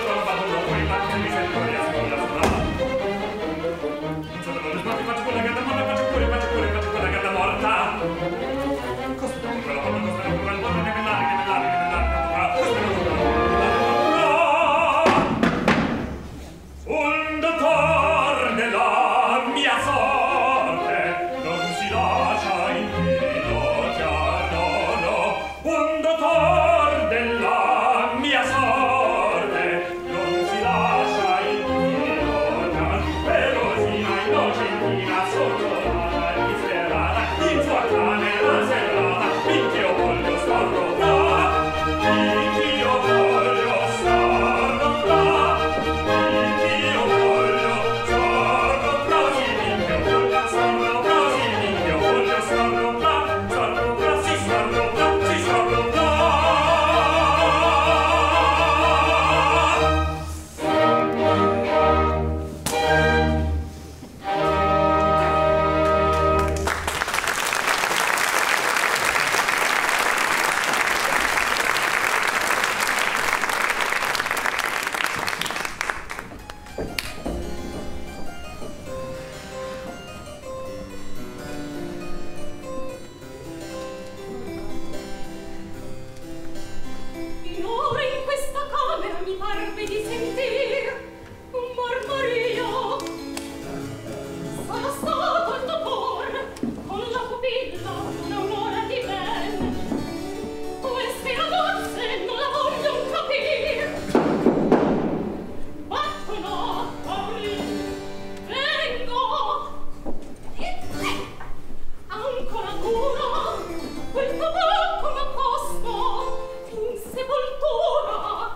faccio quella gatta morta, faccio pure, faccio pure, faccio quella gatta morta. Cospetto con quella porta, cospetto con quella porta, ne mellari, ne mellari, ne mellari, cospetto con quella porta. Un dottor della mia sorte non si lascia inginocchiar, no, no. Un dottor della mia sorte non si lascia inginocchiar, Perosina innocentina sottolata e disperata, in sua camera serrata, finch'io voglio starlo là, finch'io voglio starlo là, finch'io voglio starlo là, sì, finch'io voglio starlo là, sì, finch'io voglio starlo là, starlo là, sì, starlo là, sì, starlo là. Finora in questa camera mi parve di sentir un mormorio. Sarà stato il dottor con la pupilla un'aurora di ben. Queste ragazze non la vogliono capire. Battono, parli, vengo. Ancora ancora, quel tabacco m'apposto in sepoltura.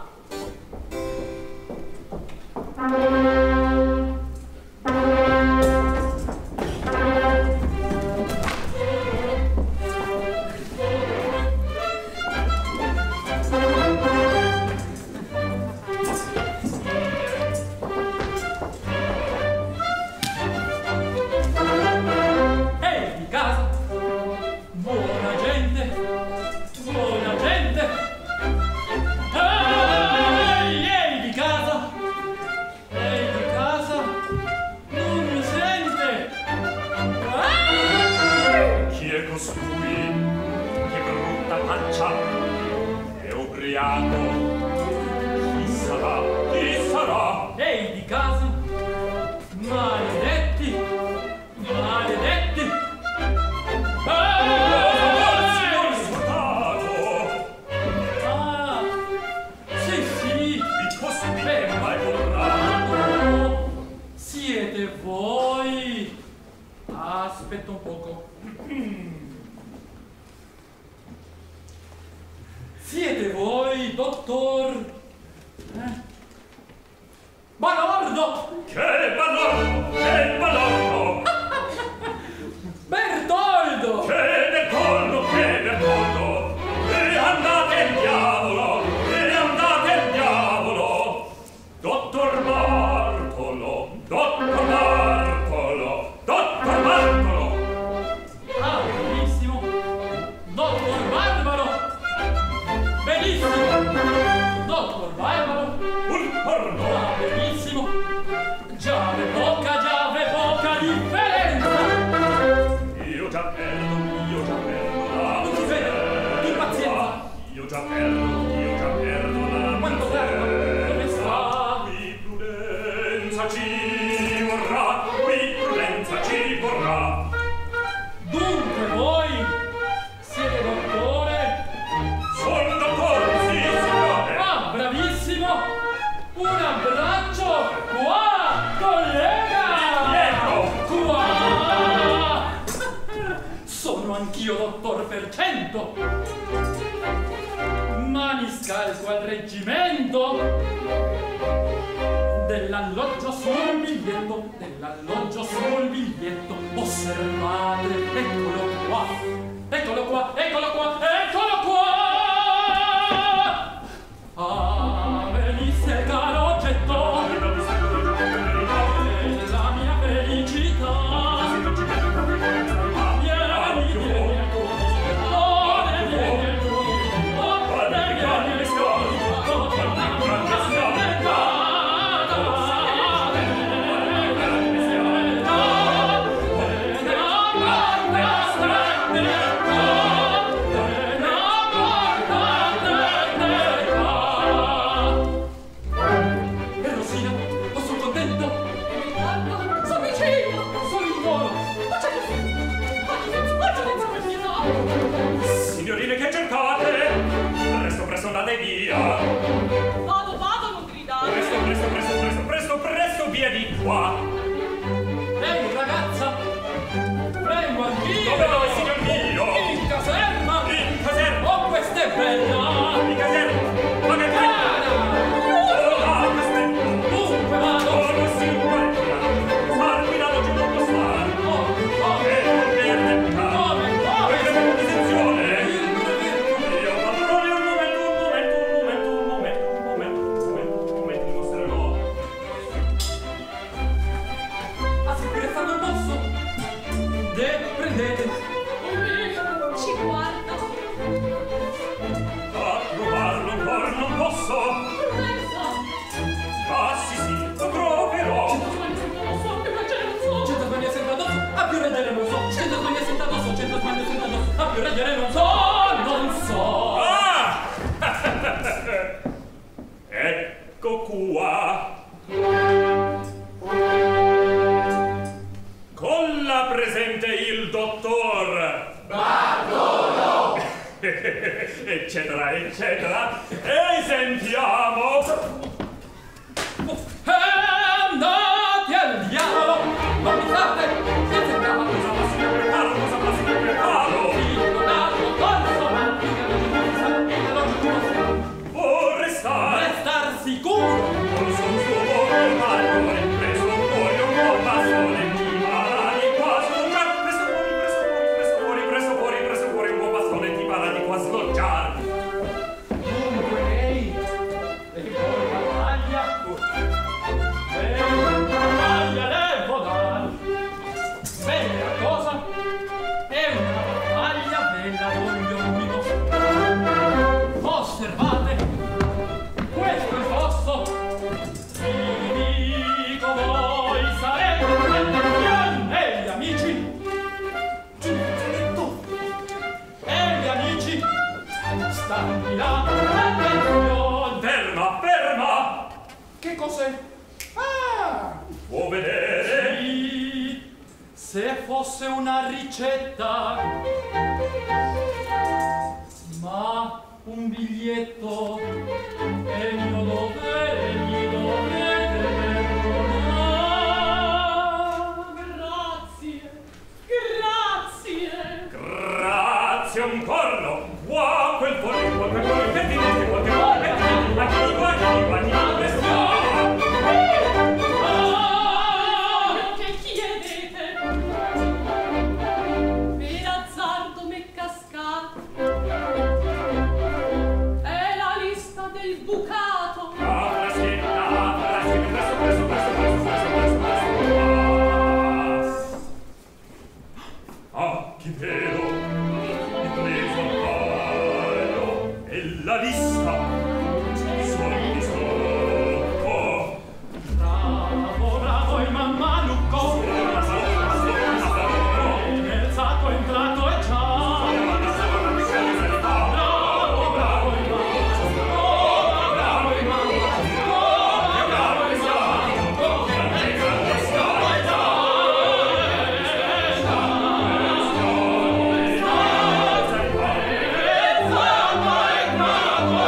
Ehi, di casa! Buona gente! Buona gente! Ehi, ehi, di casa! Ehi, di casa! Non mi sente! Ehi! Chi è costui? Che brutta faccia! È ubriaco! Chi sarà? Chi sarà? Ehi, di casa! Maledetti! Maledetti! Signor Ehi! soldato! Ah! Sì, sì! Mi cospetta e vorrà! Oh, siete voi? Aspetta un poco. Siete voi, dottor? Eh? Balordo! Che balordo! Che balordo! Bertoldo! Che Bertoldo! Che Bertoldo! E andate il diavolo! E andate il diavolo! Dottor Bartolo! Dottor Bartolo! Dottor Bartolo! Ah, benissimo! Dottor Barbaro! Benissimo! Dottor Barbaro! Un porno! Ah, benissimo! Giave poca, giave poca differenza! Io già perdo, io già perdo la Non si vede, di pazienza! Io già perdo, io già perdo la Quanto perdo? Dove sta? Qui prudenza ci vorrà, qui prudenza ci vorrà. scalzo al reggimento. Dell'alloggio sul biglietto, dell'alloggio sul biglietto, osservate, eccolo qua, eccolo qua, eccolo qua, eccolo qua. Ah, venisse caro oggetto, della mia felicità. Vieni, vieni, oh, vieni, vieni, oh, vieni, vieni, signorine, che cercate? Presto, presto, andate via. Vado, vado, non gridate. Presto, presto, presto, presto, presto, presto, via di qua. Ehi, ragazza! Prego, anch'io! Dove, dove, signor mio? In caserma! In caserma! Oh, questa è bella! In caserma! Ma che bella! Oh, ah, questa è bella! Dunque vado! Oh, non si può! Star guidato giù non può stare! Oh, oh! E non perde Come? Come? questa è posizione! Il brevetto! Io padrone, un momento, un momento, un momento, un momento, un momento, un momento, un momento, mi mostrerò. A seguire stanno il mosso! De, prendete! Oh, ci guarda. A provarlo ancora non posso! Promessa. Ah, sì, sì, lo proverò! Non so, che piacere non so. Cento smanio sento addosso, a più redere non so! Cento smanio sento addosso, cento smanio sento addosso, a più redere non so! Non so! Ah! Ecco qua! Con la presente il dottor Bartolo! eccetera, eccetera! E sentiamo! Andate al diavolo! Non mi fate! Siete brava! Cosa passi che preparo? Cosa passi che preparo? Figlio dato, torso, ma figa non ci sa, e non ci posso! Può restare! Restar sicuro! Non son suo voglio malore, preso fuori un po' bastone, ti parla di qua sloggiar. Presto fuori, presto fuori, presto fuori, presto fuori, presto fuori un po' bastone, ti parla di qua sloggiar. Dunque, ehi! E poi battaglia! E battaglia levo dal! Bella cosa! È una battaglia bella voglio unico! Osservate! Questo è il fosso! Vi dico voi sarete attenzione! E gli amici! E gli amici! Stanno là! Attenzione! Ferma, ferma! Che cos'è? Ah! Può vedere? Sì, se fosse una ricetta, ma un biglietto è mio dovere, mi dovete perdonare. Grazie. Grazie. Grazie un corno! Qua quel fuori, qua quel fuori, che ti dici, qualche fuori, che ti dici, ma chi qua, chi qua, chi qua, questo? Che chiedete? Per azzardo m'è cascato. È la lista del bucato. Ah, fraschetta, ah, fraschetta, presto, presto, presto, presto, presto, presto, presto. Ah, ah, chi vedo? È preso il paio e la lista. Sono di sotto. Bravo, bravo il mammalucco, e nel sacco è entrato e già. Bravo, bravo il mammalucco, bravo il mammalucco, bravo il mammalucco, che nel sacco è già. E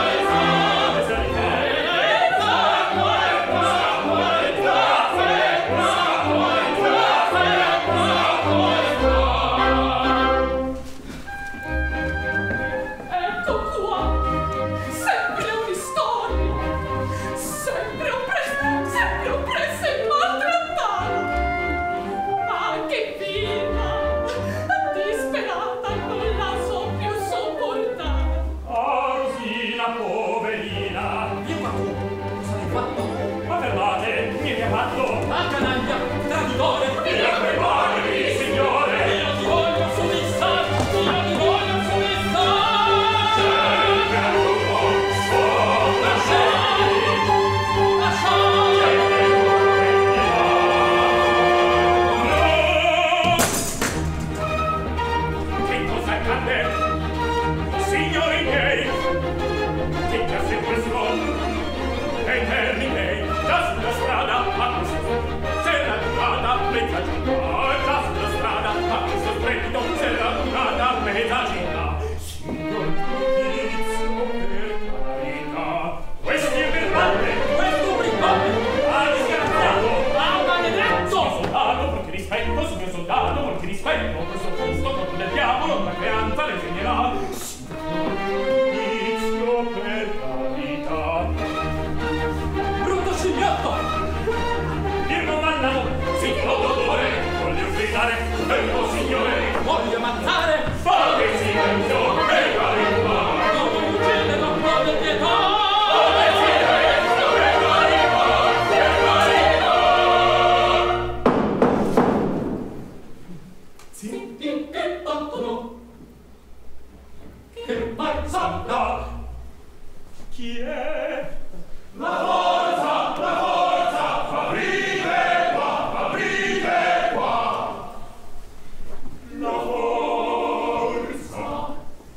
santa. Chi è? La forza, la forza, aprite qua, aprite qua. La forza.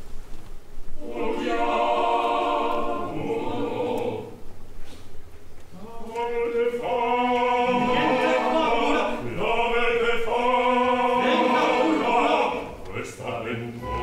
Odiamo. L'avete fatta. L'avete fatta. Questa avventura.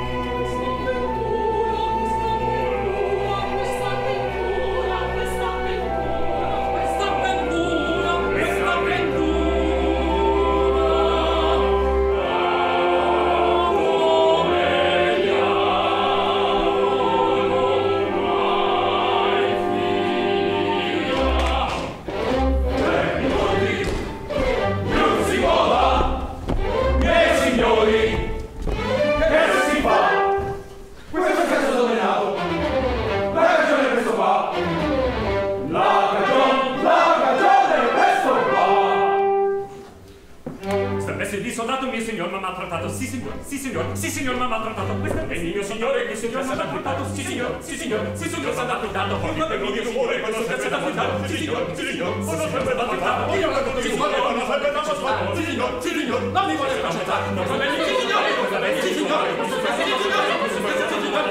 Sì, signor, sì, signor, sì, signor, m'ha maltrattato. Questo è il mio signore, il signor s'ha affrontato. Sì, signor, sì, signor, sì, signor, s'ha affrontato. Il mio signore, quando sempre da affrontato. Sì, signor, sì, signor, quando sempre da affrontato. Io la conto di signore, quando sempre da affrontato. Sì, signor, sì, signor, non mi vuole accettare. Non va bene, sì, signore, cosa bene, sì, signore, sì, signore, sì, signore, sì, signore,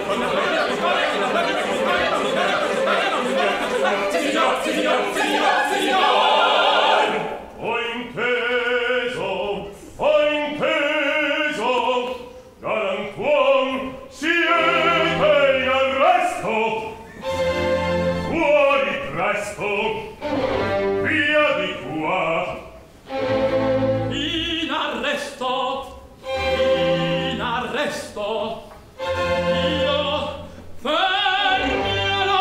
sì, signor, sì, signor, sì, signor, sì, signor. Ho inteso, ho inteso. Galantuom, siete in arresto! Fuori presto! Via di qua! In arresto! In arresto! Io fermerò!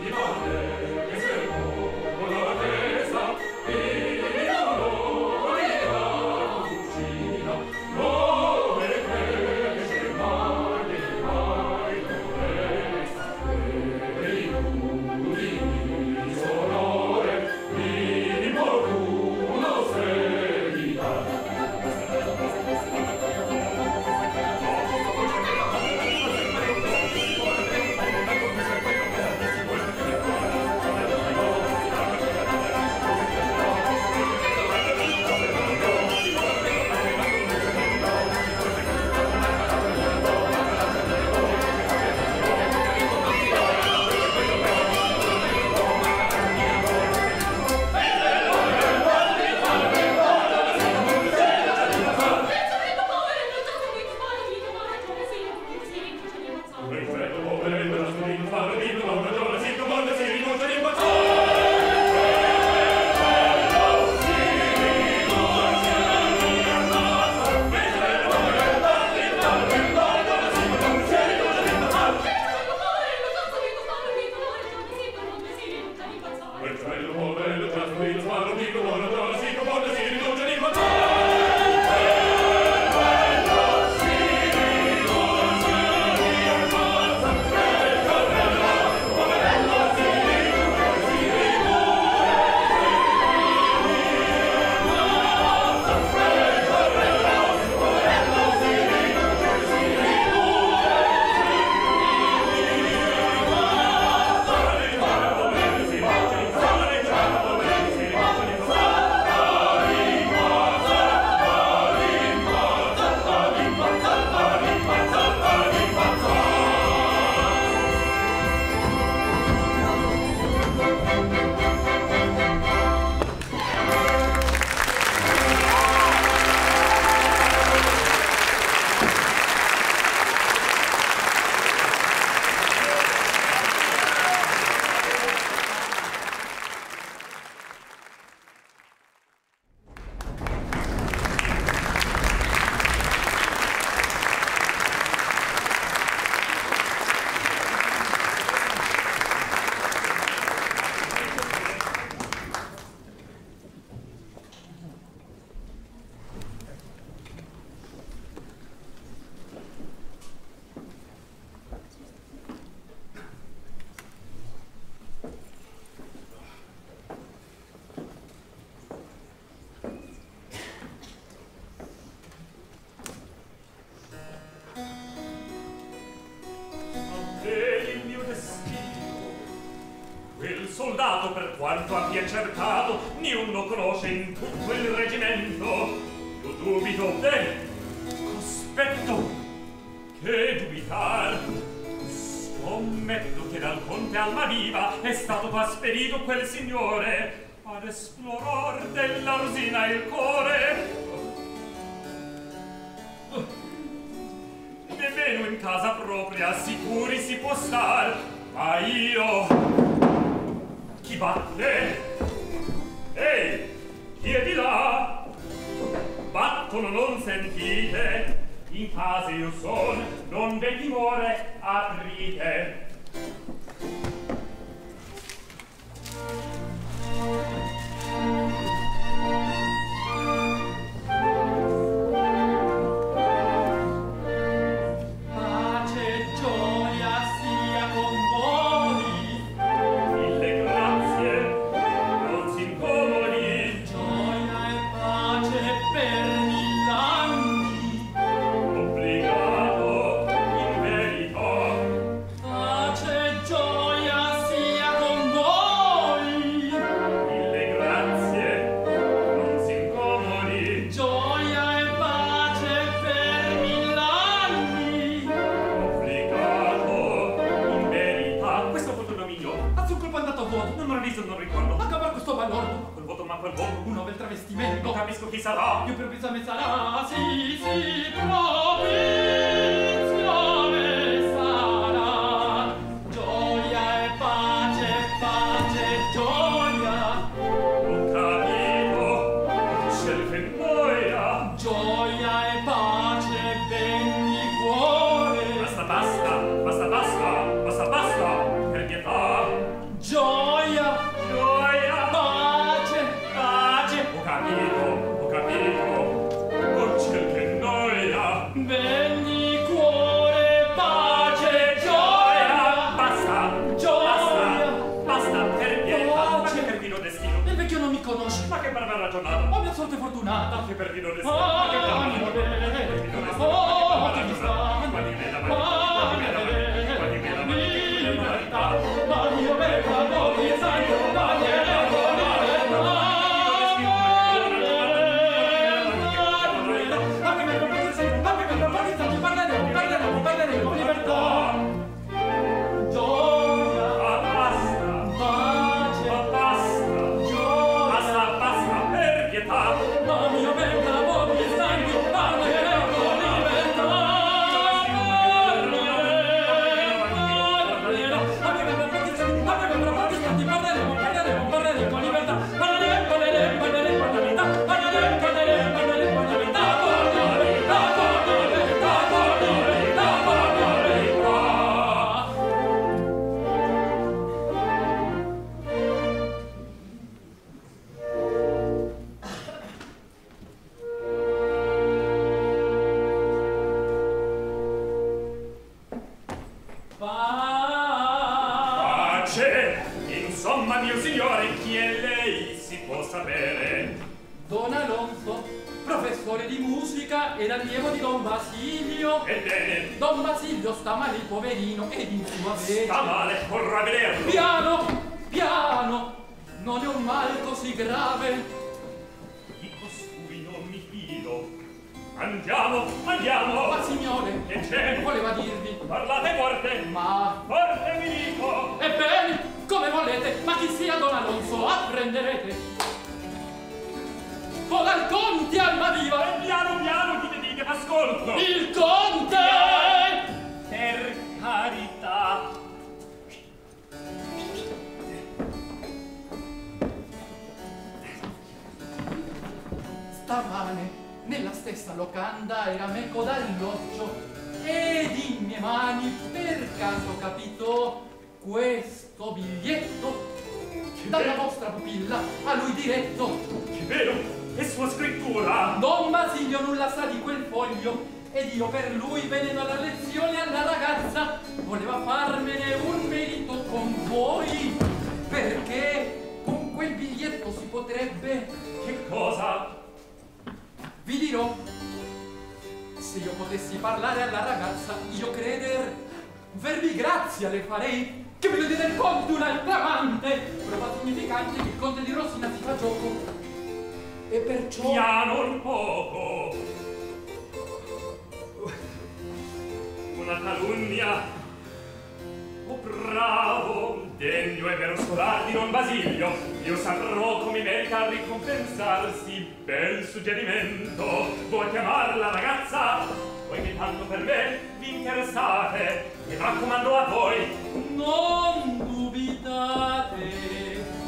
soldato, per quanto abbia cercato, niuno conosce in tutto il reggimento. Io dubito, beh, cospetto, che dubitar. Scommetto che dal conte Almaviva è stato qua spedito quel signore ad esploror della rosina il core. Nemmeno in casa propria sicuri si può star, ma io... Chi batte? Ehi, chi è di là? Battono, non sentite? In casa io son, non v'è timore, aprite. Uno bel travestimento. Non capisco chi sarà. Più propriamente sarà. Sì, sì, propizione sarà. Gioia e pace, pace e gioia. Ho capito. C'è che muoia. Gioia e pace, ben di cuore. Basta, basta, basta, basta, basta, basta. Per pietà. ragionata. Che per ridore Oh, anima bene, oh, ti disfano, oh, anima bene, libertà, ma io vengo a voi e sai che non è ed allievo di Don Basilio. Ebbene? Don Basilio sta male il poverino ed in sua vece. Sta male, vorrà vederlo. Piano, piano, non è un mal così grave. Di costui non mi fido. Andiamo, andiamo. Ma signore, che c'è? Voleva dirvi. Parlate forte. Ma... Forte mi dico. Ebbene, come volete, ma chi sia Don Alonso, apprenderete. Vola il conte, Almaviva! E piano piano chi ti dica, ascolto! Il conte! Per carità! Stamane, nella stessa locanda, era meco dall'occhio, ed in mie mani, per caso capitò, questo biglietto che dalla vero? Vostra pupilla a lui diretto. Che vero? E sua scrittura? Don Basilio nulla sa di quel foglio ed io per lui venendo alla lezione alla ragazza voleva farmene un merito con voi perché con quel biglietto si potrebbe... Che cosa? Vi dirò. Se io potessi parlare alla ragazza io creder verbi grazia le farei che mi vede del conte un'altra amante prova significante che il conte di Rosina si fa gioco. E perciò... Piano un poco. Una calunnia. Oh, bravo, degno e vero scolar di Don Basilio. Io saprò come merita ricompensarsi. Bel suggerimento. Vuoi chiamare la ragazza? Poiché tanto per me vi interessate. Mi raccomando a voi. Non dubitate.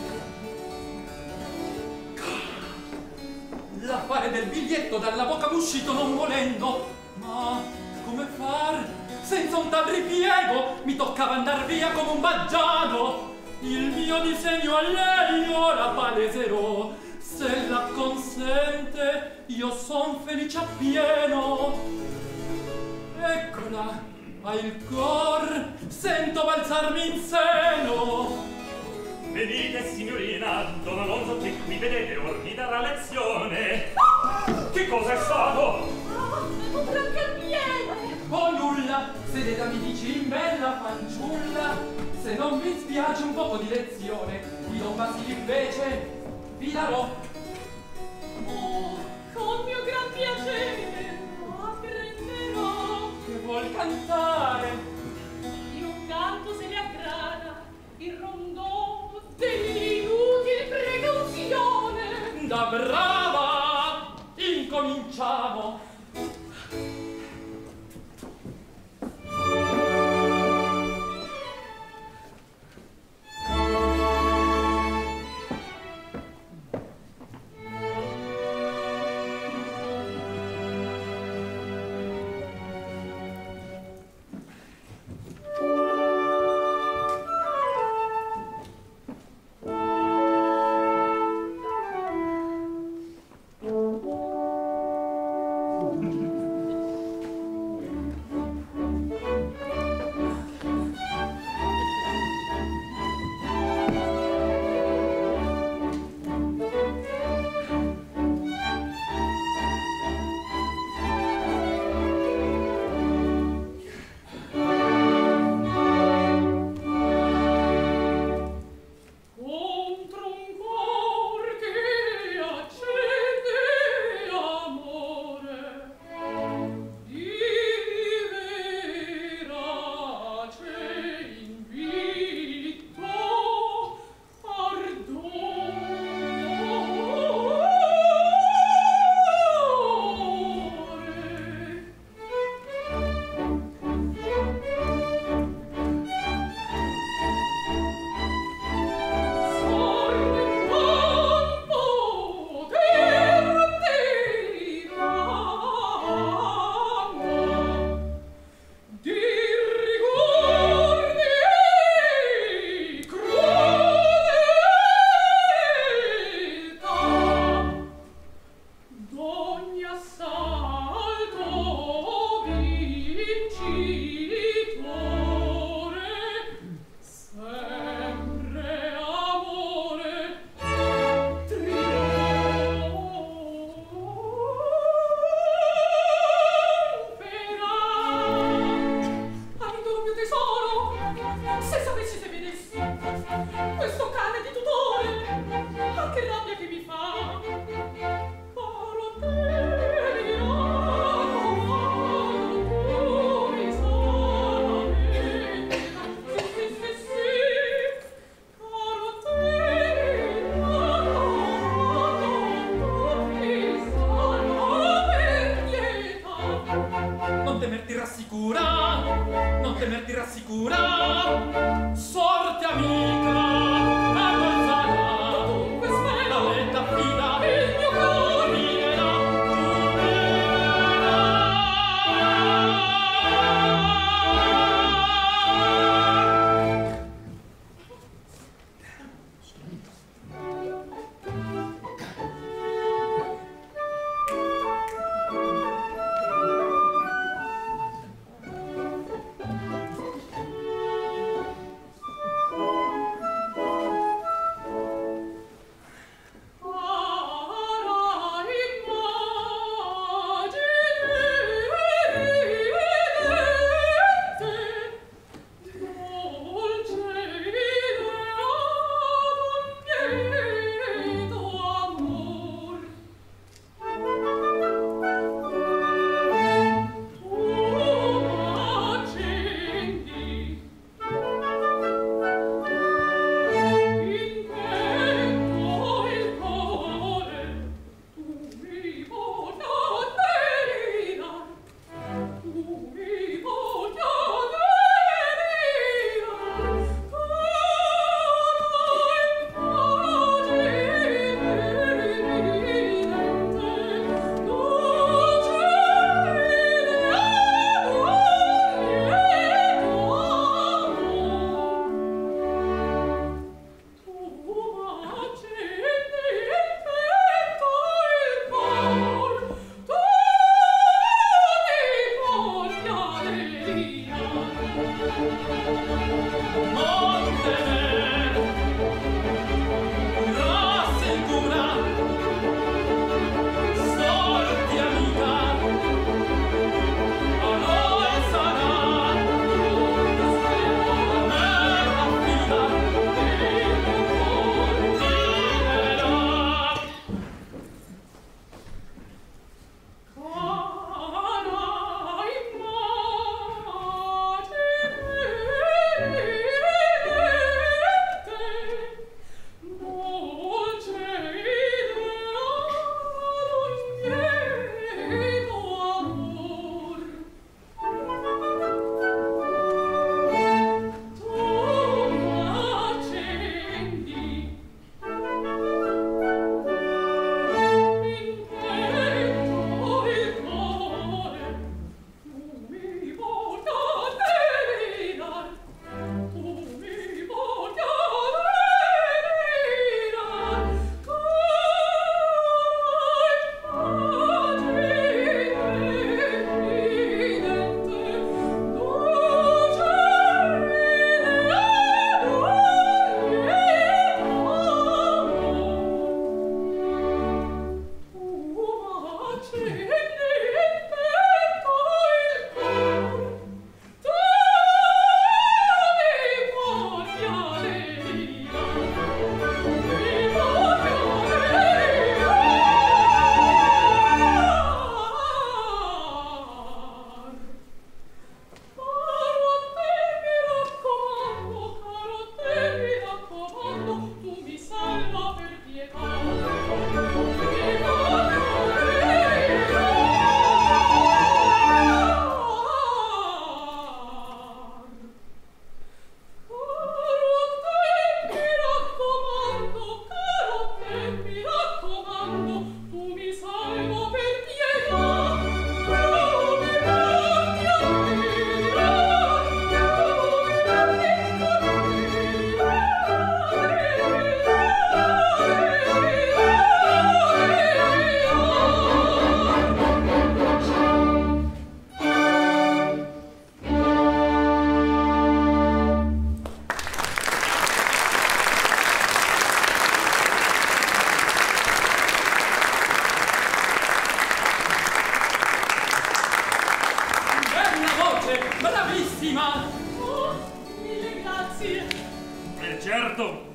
L'affare del biglietto dalla bocca m'uscito non volendo, ma come far? Senza un tal ripiego mi toccava andar via come un baggiano. Il mio disegno a lei ora paleserò. Se la consente io son felice appieno. Eccola, a il cor sento balzarmi in seno. Venite, signorina, Don Alonso che qui vedete or vi darà lezione. Che cosa è stato? Ah, un granché al piede. Oh, nulla, sedete mi dici in bella fanciulla, se non vi spiace un poco di lezione, di Don Basilio invece vi darò. Oh, con mio gran piacere apprenderò. Che vuol cantare? Di un canto se le aggrada il rondò dell'inutile precauzione. Da brava, incominciamo.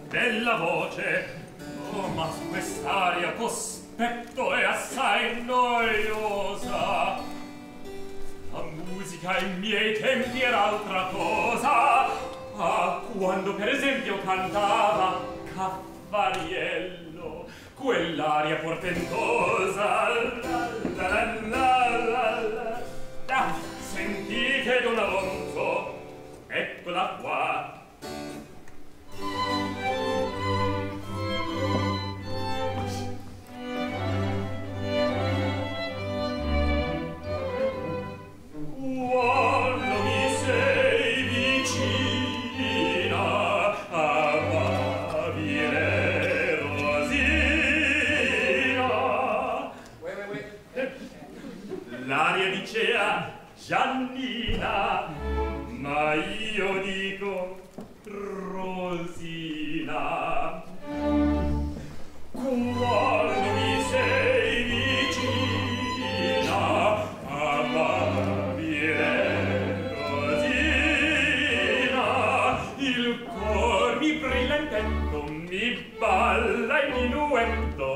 bella voce, oh, ma quest'aria cospetto è assai noiosa. La musica ai miei tempi era altra cosa. Ah, quando per esempio cantava Caffariello, quell'aria portentosa. La, la, la, la, la, la. Ah, sentite Don Alonso, eccola qua. Quando mi sei vicina, amabile Rosina. Ue, ue, ue. L'aria dicea Giannina, ma io dico Rosina. Quando mi sei vicina, amabile Rosina, il cor mi brilla intento, mi balla il minuetto.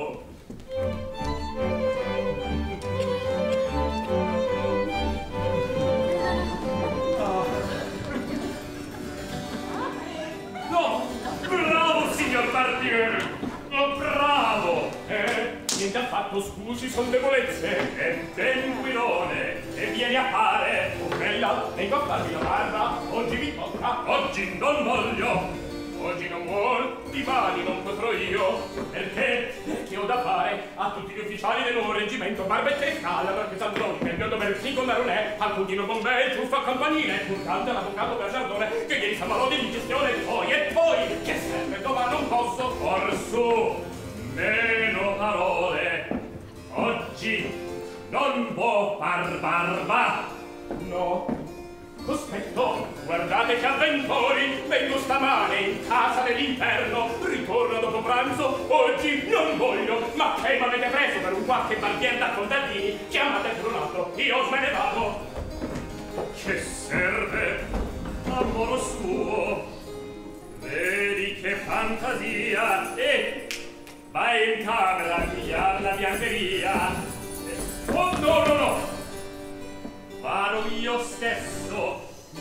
No, bravo signor Barbier, oh, bravo. Eh, niente affatto, scusi, son debolezze. È ben guidone e vieni a fare. Oh, bella, vengo a farmi la barba. Oggi mi tocca. Oggi non voglio. Oggi non vuol, dimani non potrò io. Perché? Perché ho da fare a tutti gli ufficiali del nuovo reggimento barbetta e scala, perché Sandroni, per mio dover sì con Maronè, al puntino bombè, truffa campanile, purtante l'avvocato per Giardone, che ieri s'ammalò di indigestione, e poi, e poi, che serve, domani non posso. Orsù, meno parole. Oggi non può far barba. No. Cospetto, guardate che avventori, vengo stamane in casa dell'inferno, ritorno dopo pranzo, oggi non voglio, ma che m'avete preso per un qualche barbier da contadini, chiamate per un altro, io me ne vado. Che serve, amore suo, vedi che fantasia, e vai in camera a pigliar la biancheria. Oh no no no! Farò io stesso.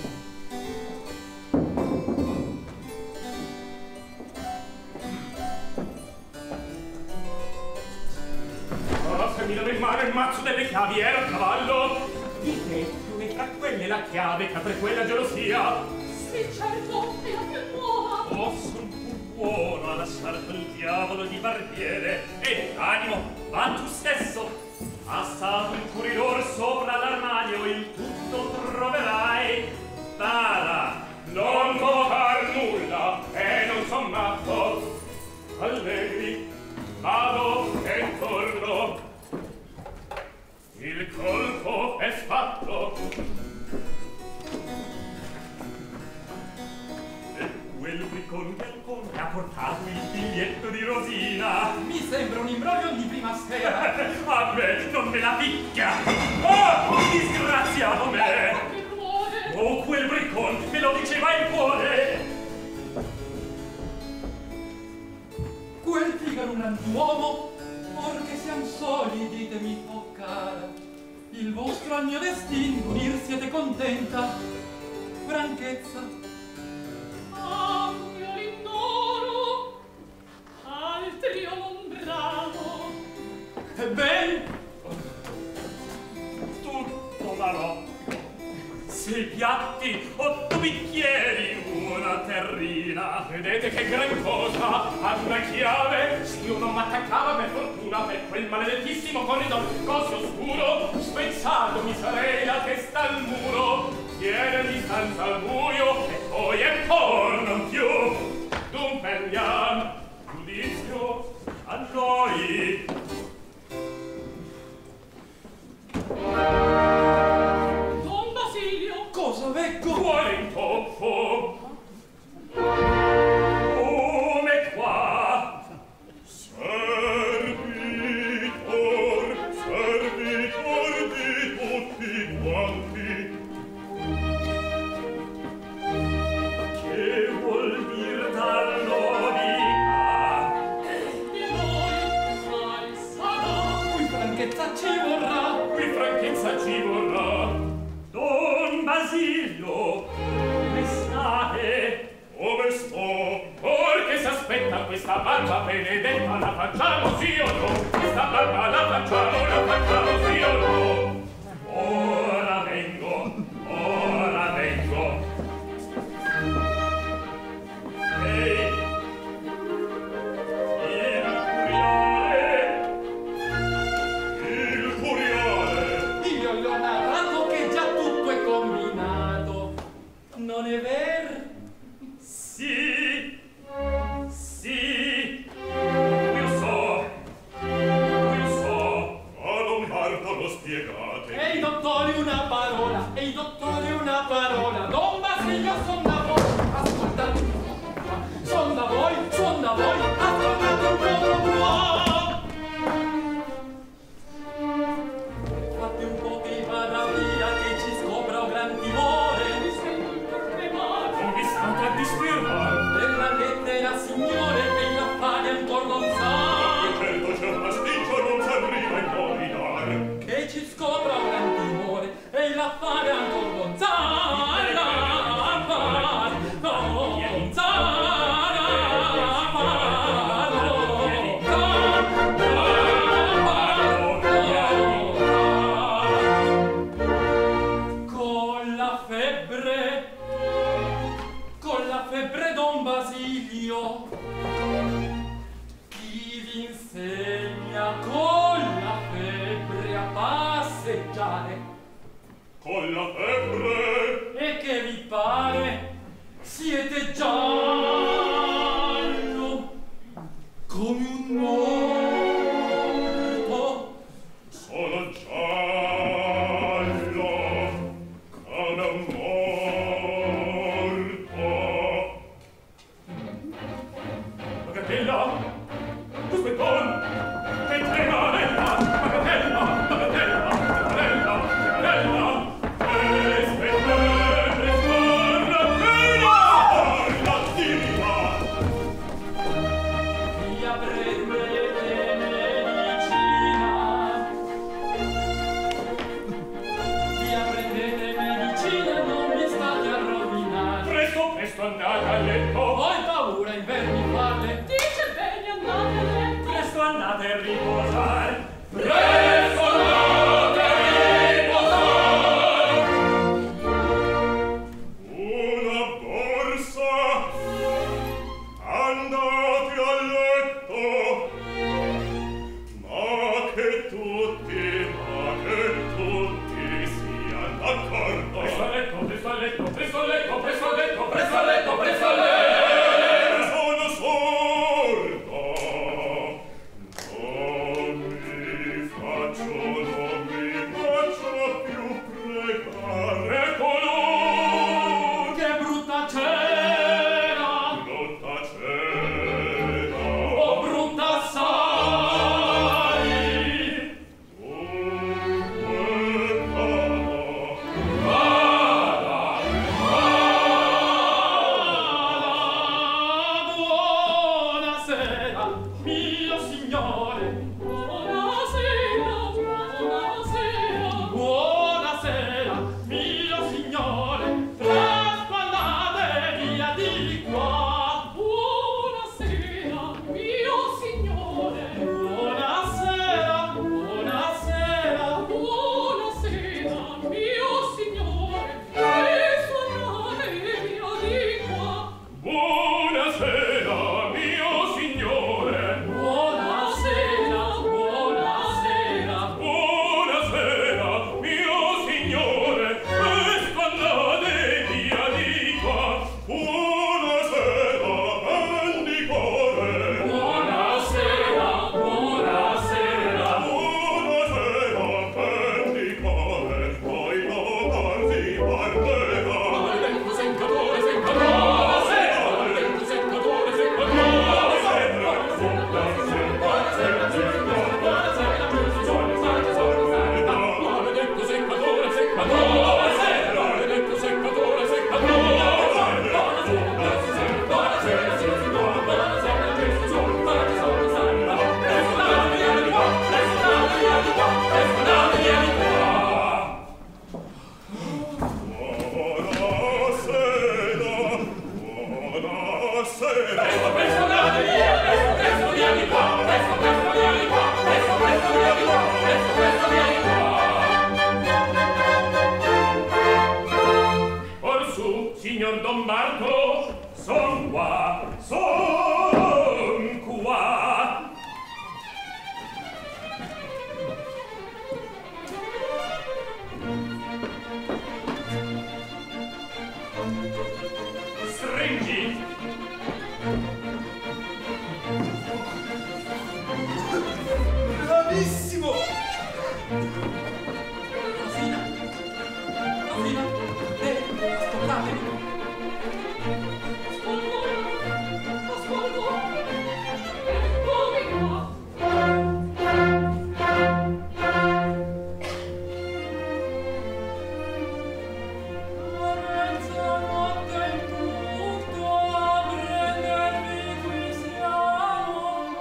Oh, se mi dava in mano il mazzo delle chiavi era a cavallo. Dite, non è tra quelle la chiave che apre quella gelosia? Sì, certo, è la più nuova. Oh, son più buono a lasciar quel diavolo di barbiere. E animo, va tu stesso. Passato un corridor sopra l'armadio, il tutto troverai. Bada, non può far nulla e non son matto. Allegri, vado e torno. Il colpo è fatto. E quel bricon che mi ha portato il biglietto di Rosina. Mi sembra un imbroglio di prima sera. A me non me la picchia. Oh, disgraziato me. Che rumore! Oh, quel briccon me lo diceva il cuore. Quel figaro un uomo, or che siam soli, ditemi, oh cara, il vostro al mio destin unir siete contenta. Franchezza. Ampio l'indoro, altri io non bravo. E ben, Tutto marò. Sei piatti, otto bicchieri, una terrina. Vedete che gran cosa, ad una chiave. Se io non m'attaccava per fortuna per quel maledettissimo corridor così oscuro, spezzato mi sarei la testa al muro. Tiene distanza al buio e poi e poi non più. Dunque andiamo, giudizio a noi. Don Basilio! cosa vecco? Quale intoppo? Come qua? Servitor, servitor di tutti quanti. Che vuol dir dallo di questa barba benedetta la facciamo sì o no? Questa barba la facciamo, la facciamo sì o no? Ora vengo, ora vengo. Ehi, il curiale, il curiale. Io gli ho narrato che già tutto è combinato. Non è vero? Sì, sì, io so, io so. A Don Marco lo spiegate. Ehi dottori una parola, ehi dottori una parola. Don Basilio son da voi, ascoltate un po'. Son da voi, son da voi, ascoltate un po'. Fate un po' che vada via che ci scopra un gran timore. Mi sento un po' tremare. Non vi state a disturbare. Per la lettera signore che l'affare ancor non sa. Certo c'è un pasticcio, non s'arriva a indovinar. Che ci scopra un gran timore e l'affare ancor non sa. L'affare non sa. Con la febbre, con la febbre Don Basilio, chi vi insegna con la febbre a passeggiare? Con la febbre. E che vi pare? Siete giallo come un morto. Sono giallo come un morto. Bagatella, tu spettone, che tremanella, bagatella, bagatella, bagatella, bagatella. E spettone, sguarda, La diva. Via prendete medicina. Via prendete medicina, non vi state a rovinare. Presto, presto andate a letto. Ho paura i vermi farle. Dice bene, andate a letto. Presto andate bravissimo! Rosina! Rosina! Eh, ascoltatemi! Ascolto! Come qua? Mezzanotte in tutto a prendervi qui siamo,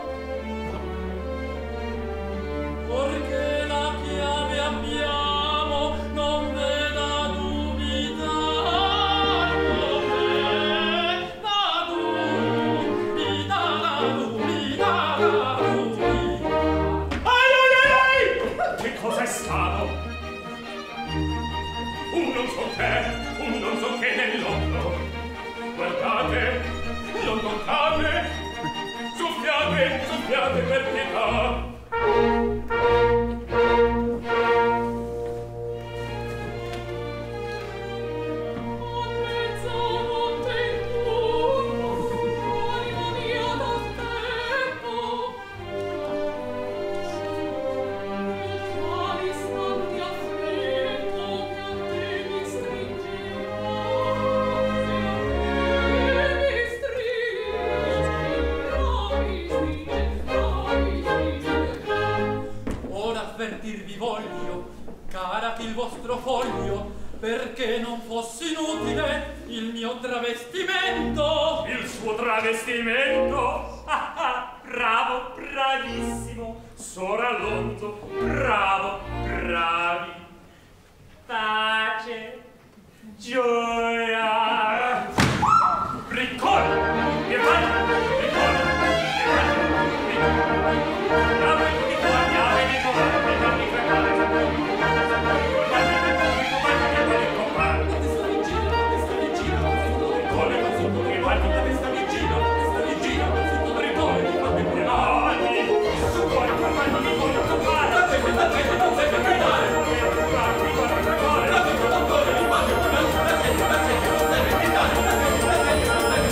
perché la chiave abbiamo, non veda dubitare, da dubita, da dubita, da dubita. Ai ai ai ai! Che cos'è stato? Un non so che, un non so che nell'occhio. Guardate, non toccate, soffiate, soffiate per pietà. Mezzanotte in tutto, anima mia t'aspetto. Il quale istanti affretto che a te mi stringerà, se a te mi stringerà, Ora avvertirvi voglio, cara che il vostro foglio, perché non fosse inutile il mio travestimento. Il suo travestimento? Ah ah, bravo, bravissimo. Sora Lonzo, bravo, bravi. Pace, gioia. Ricordo, mi vai, ricordo, mi vai, ricordo. Bravo, mi guardi, ave, mi guardi, mi guardi, mi guardi, mi guardi, mi guardi, mi guardi, La testa mi gira, la testa mi gira, ma sotto il Ricordo, ma sotto che guardi, la testa mi gira, la testa mi gira, ma sotto il ricordo mi fate pregare. tu vuoi parlare, non mi voglio parlare. La gente, la gente non deve gridare. Mi voglio parlare, mi voglio parlare. La gente non deve gridare. La gente, la gente non deve gridare. La gente, la gente non deve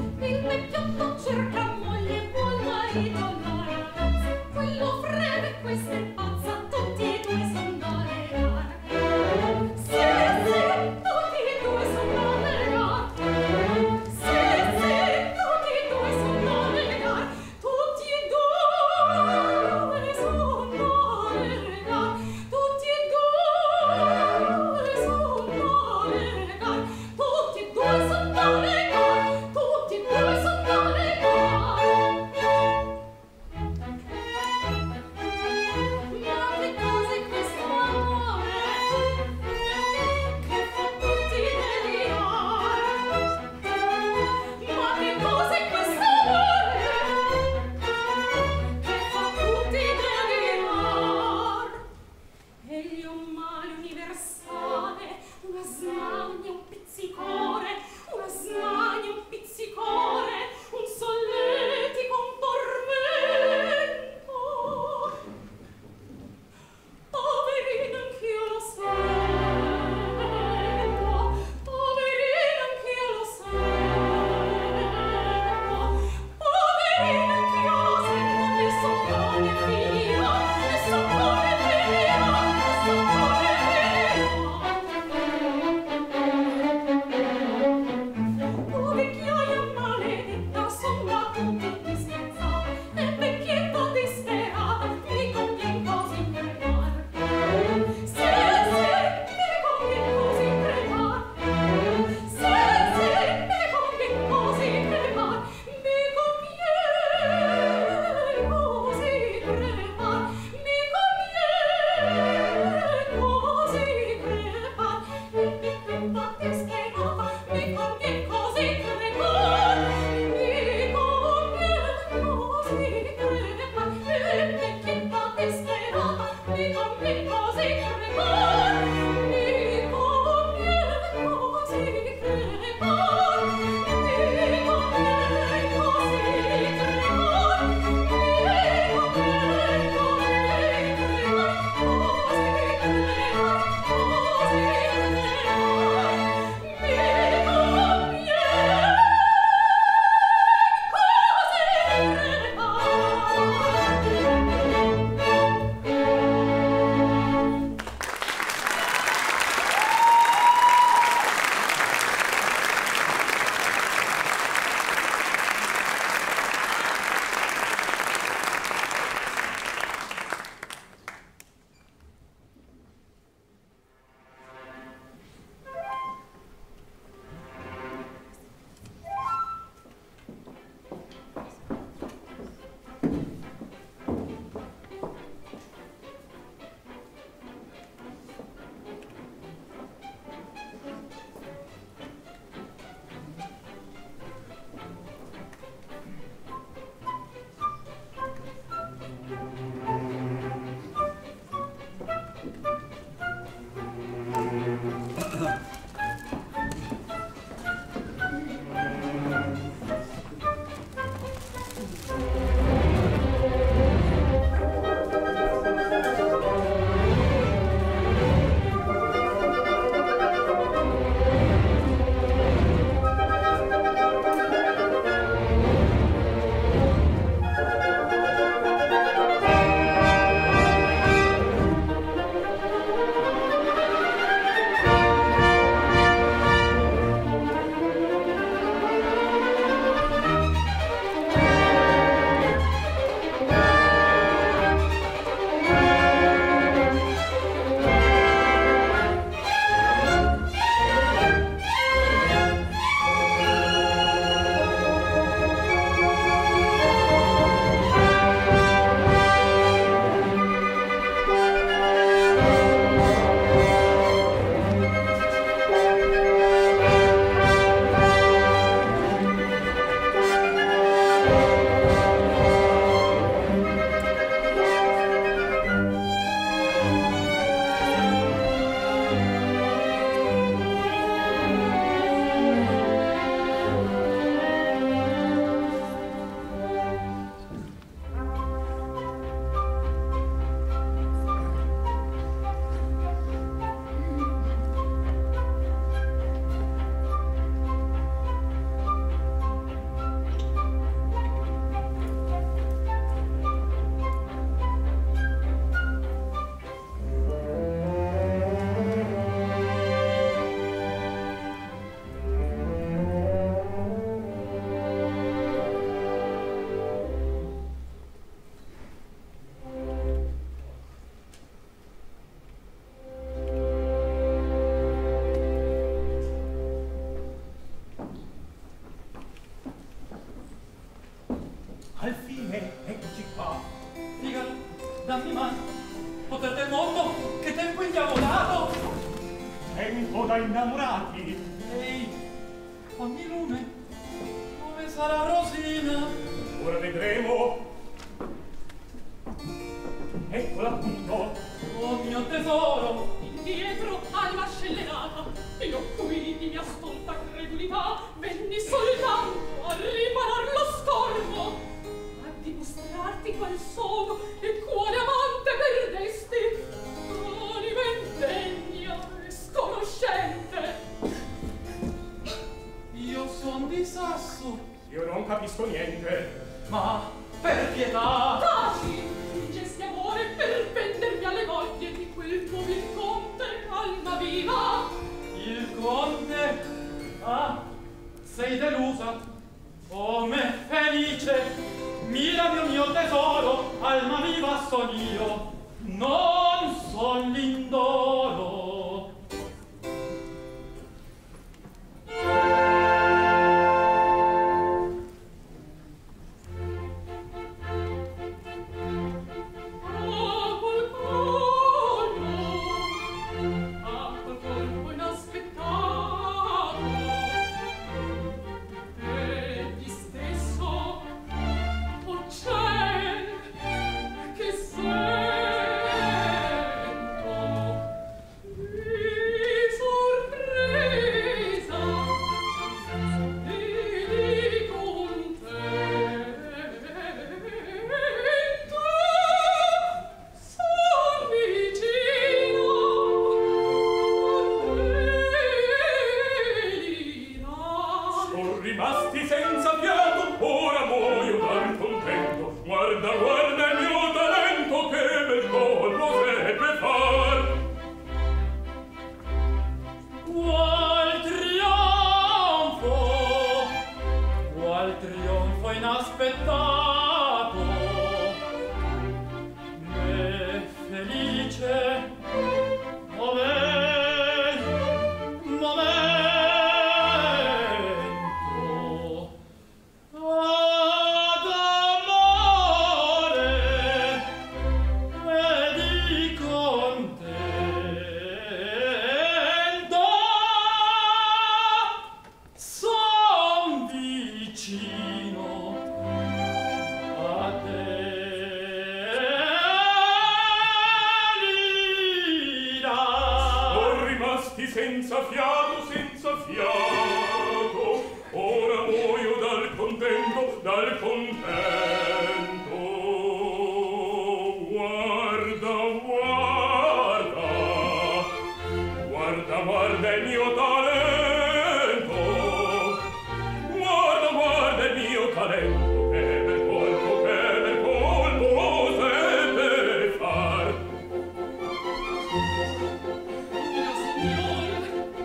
cerca moglie, buon marito, allora, quello freve, questo da innamorati. Ehi, fammi lume, dove sarà Rosina? Ora vedremo. Eccola appunto. Oh mio tesoro, Indietro all'anima scellerata, io qui di mia stolta credulità venni soltanto a riparar lo stormo, a dimostrarti qual sono e quale amante perdesti, anima indegna e sconoscente. io son di Sasso, Io non capisco niente. ma per pietà. Taci, fingesti amore per vendermi alle voglie di quel tuo vil conte, alma viva. Il conte, ah, sei delusa, come felice, mira mio mio tesoro, alma viva son io, non son l'indolo. A quel colpo, a quel colpo inaspettato, egli stesso, oh ciel, che sento di sorpresa e di contento. Son vicino a te, Sono rimasti senza fiato, ora muoio dal contento. Guarda, guarda il mio talento, che bel colpo seppe far. Qual trionfo, qual trionfo inaspettato, me felice, moven, momento, ad amore e di contento. Son vicino a te, Lira. Sono rimasti senza fiato, senza fiato. Ora muoio dal contento, dal contento. Guarda, guarda, guarda, guarda il mio talento. Guarda, guarda il mio talento. Che bel colpo, che bel colpo seppe far. mio signor,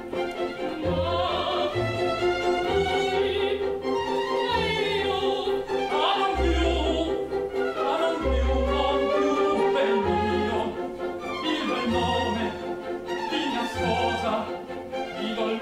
ma voi, e io, Ah, non più, ah, non più, non più, bel mio, il bel nome di mia sposa, di dol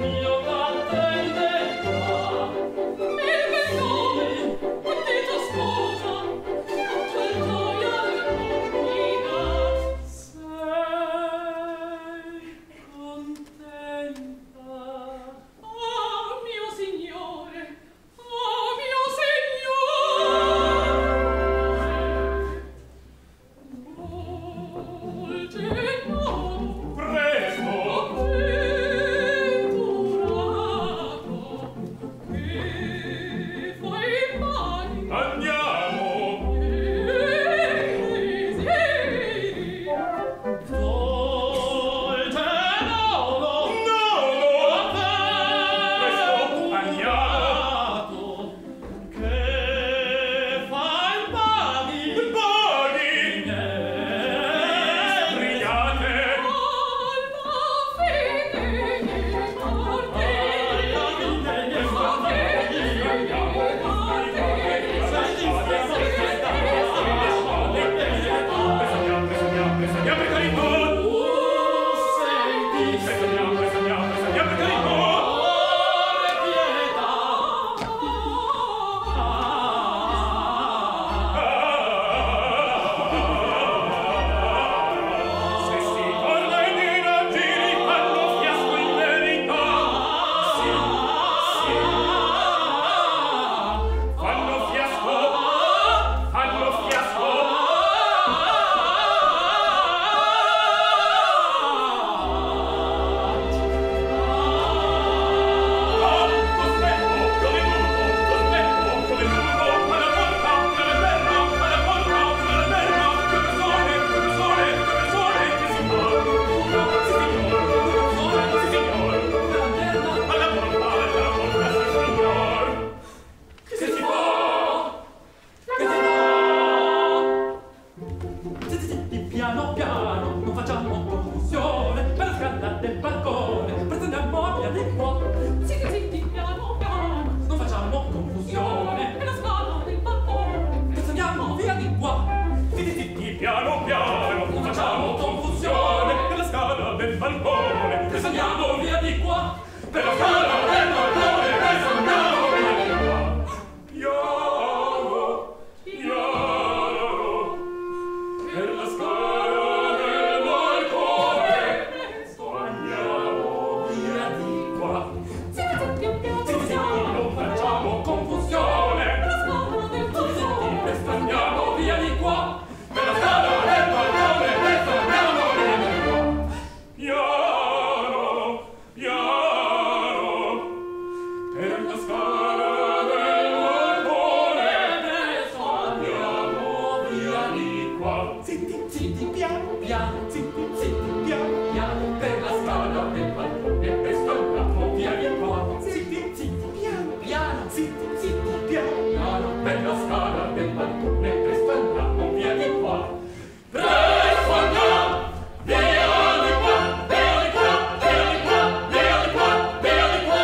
per la scala del balcone adesso andiamo via di qua. Piano, piano, per la scala del balcone andiamo via di qua. Zitti, pian piano, Zitti, zitti, non facciamo confusione. la scala del balcone. Presto andiamo via di qua. Per la scala del balcone adesso andiamo via di qua. Piano, piano, per la scala del balcone Adesso andiamo via di qua. Zitti, zitti, piano, piano, zitti, zitti, piano, piano, per la scala del balcone, presto andiamo via di qua. Zitti, zitti, piano, piano, zitti, zitti, piano, piano, per la scala del balcone, presto andiamo via di qua. Presto andiamo via di qua, via di qua, via di qua, via di qua, via di qua.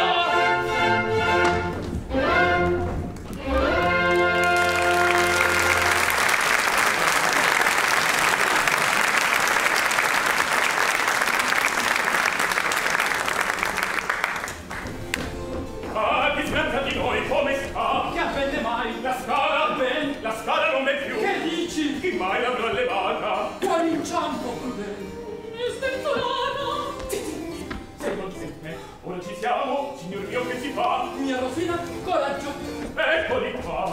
Ah, chi scansa di noi, come si fa? Che avvenne mai? La scala, Ben, la scala non è più. che dici? Chi mai l'avrà levata? Qual inciampo crudele? Mi sventolata. Se non sente, ora ci siamo, signor mio, che si fa? Mia Rosina, coraggio! Eccoli qua.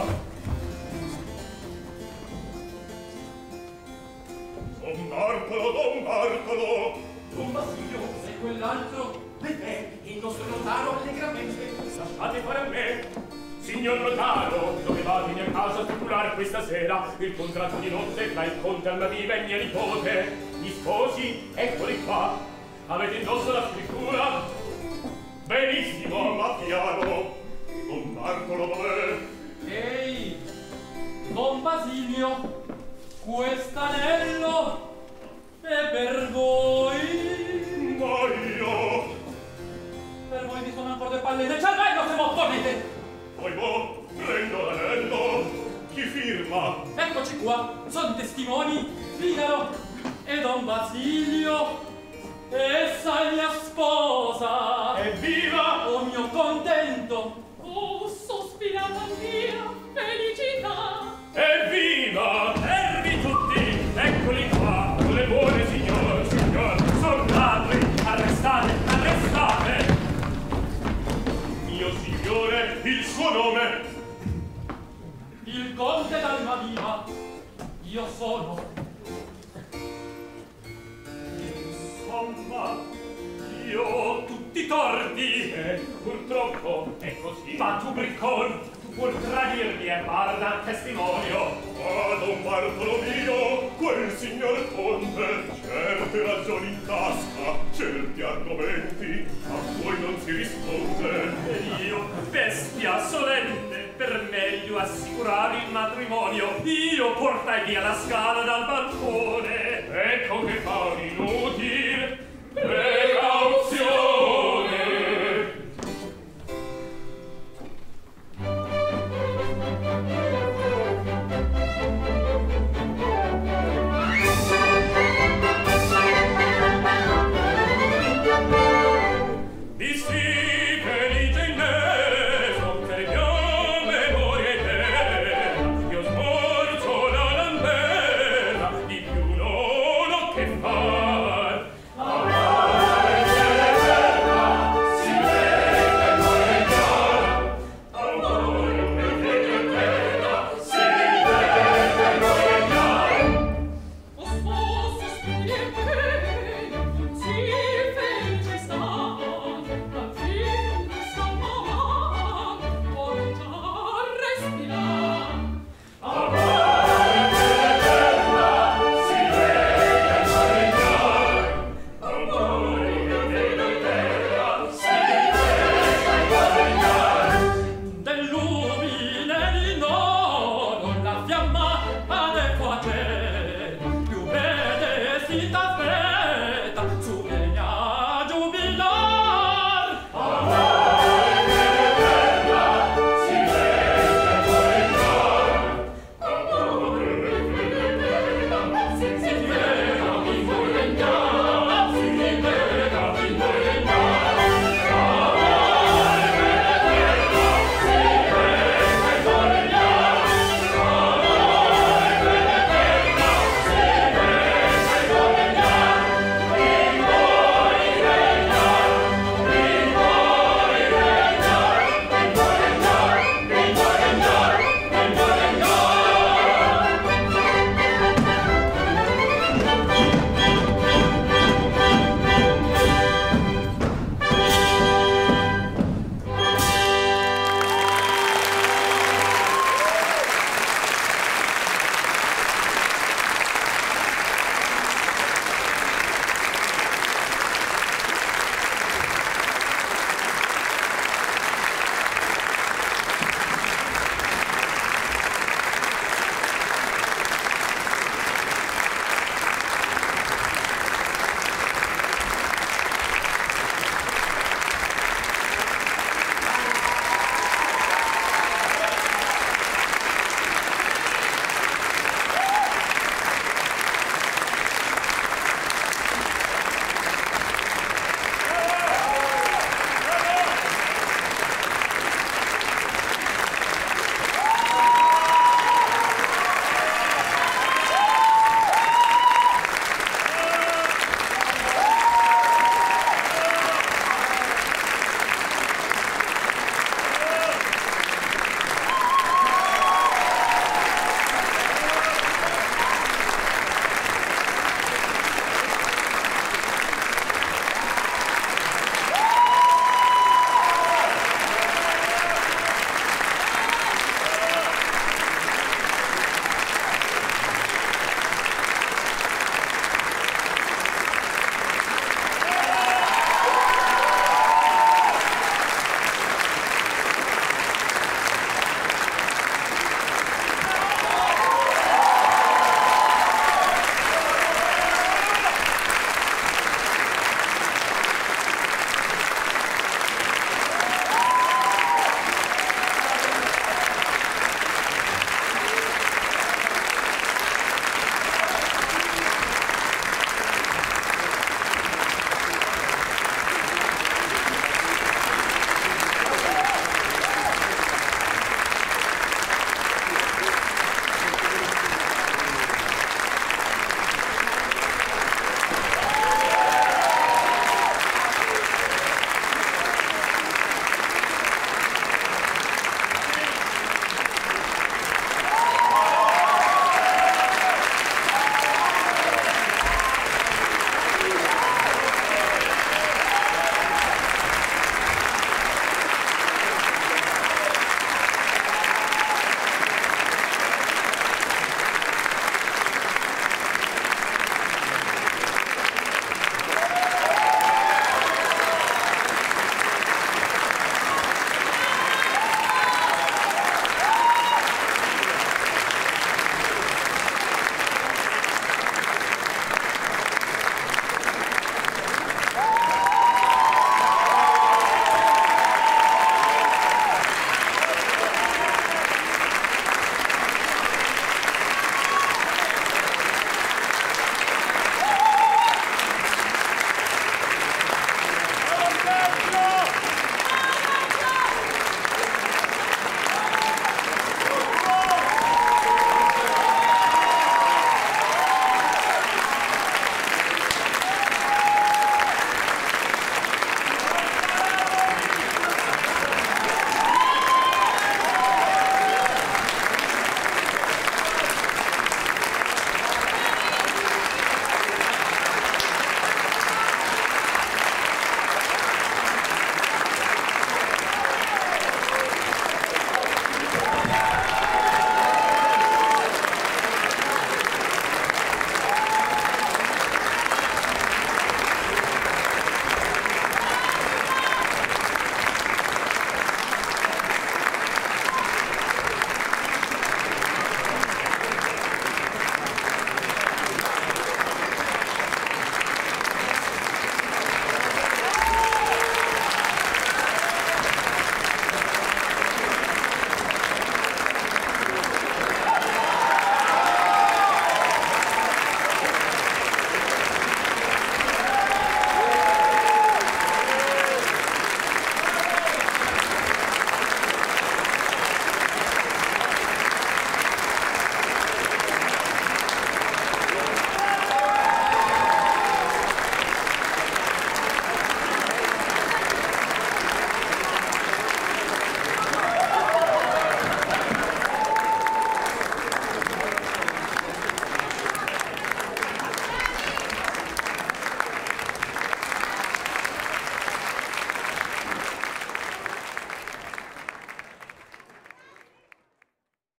Don Bartolo, Don Bartolo. Don Basilio, e quell'altro? Vede, il nostro notaro allegramente. Lasciate fare a me. Signor notaro, dovevate in a casa stipulare questa sera il contratto di nozze tra il conte Almaviva e mia nipote. Gli sposi, eccoli qua. Avete indosso la scrittura? Benissimo, ma piano. Don Bartolo, dov'è? Ehi, Don Basilio, quest'anello è per voi. Ma io... Per voi vi sono ancora due palle nel cervello se lo ponete. Poi boh, prendo l'anello. Chi firma? Eccoci qua, son testimoni Figaro e Don Basilio. Essa è mia sposa. Evviva! Oh mio contento. Oh, sospirata mia felicità. Evviva! Fermi tutti! Eccoli qua! Con le buone signor, signor! Son ladri! Arrestate! Arrestate! Mio signore, il suo nome? Il conte d'Almaviva. Io sono. Insomma, io ho tutti torti! E purtroppo è così. Ma tu, briccon, tu puoi tradirmi e guarda testimonio. Ah, Don Bartolomeo, quel signor conte, certe ragioni in tasca, certi argomenti, a cui non si risponde. E io, bestia solente, per meglio assicurare il matrimonio, io portai via la scala dal balcone. Ecco che fa un inutile. Prego!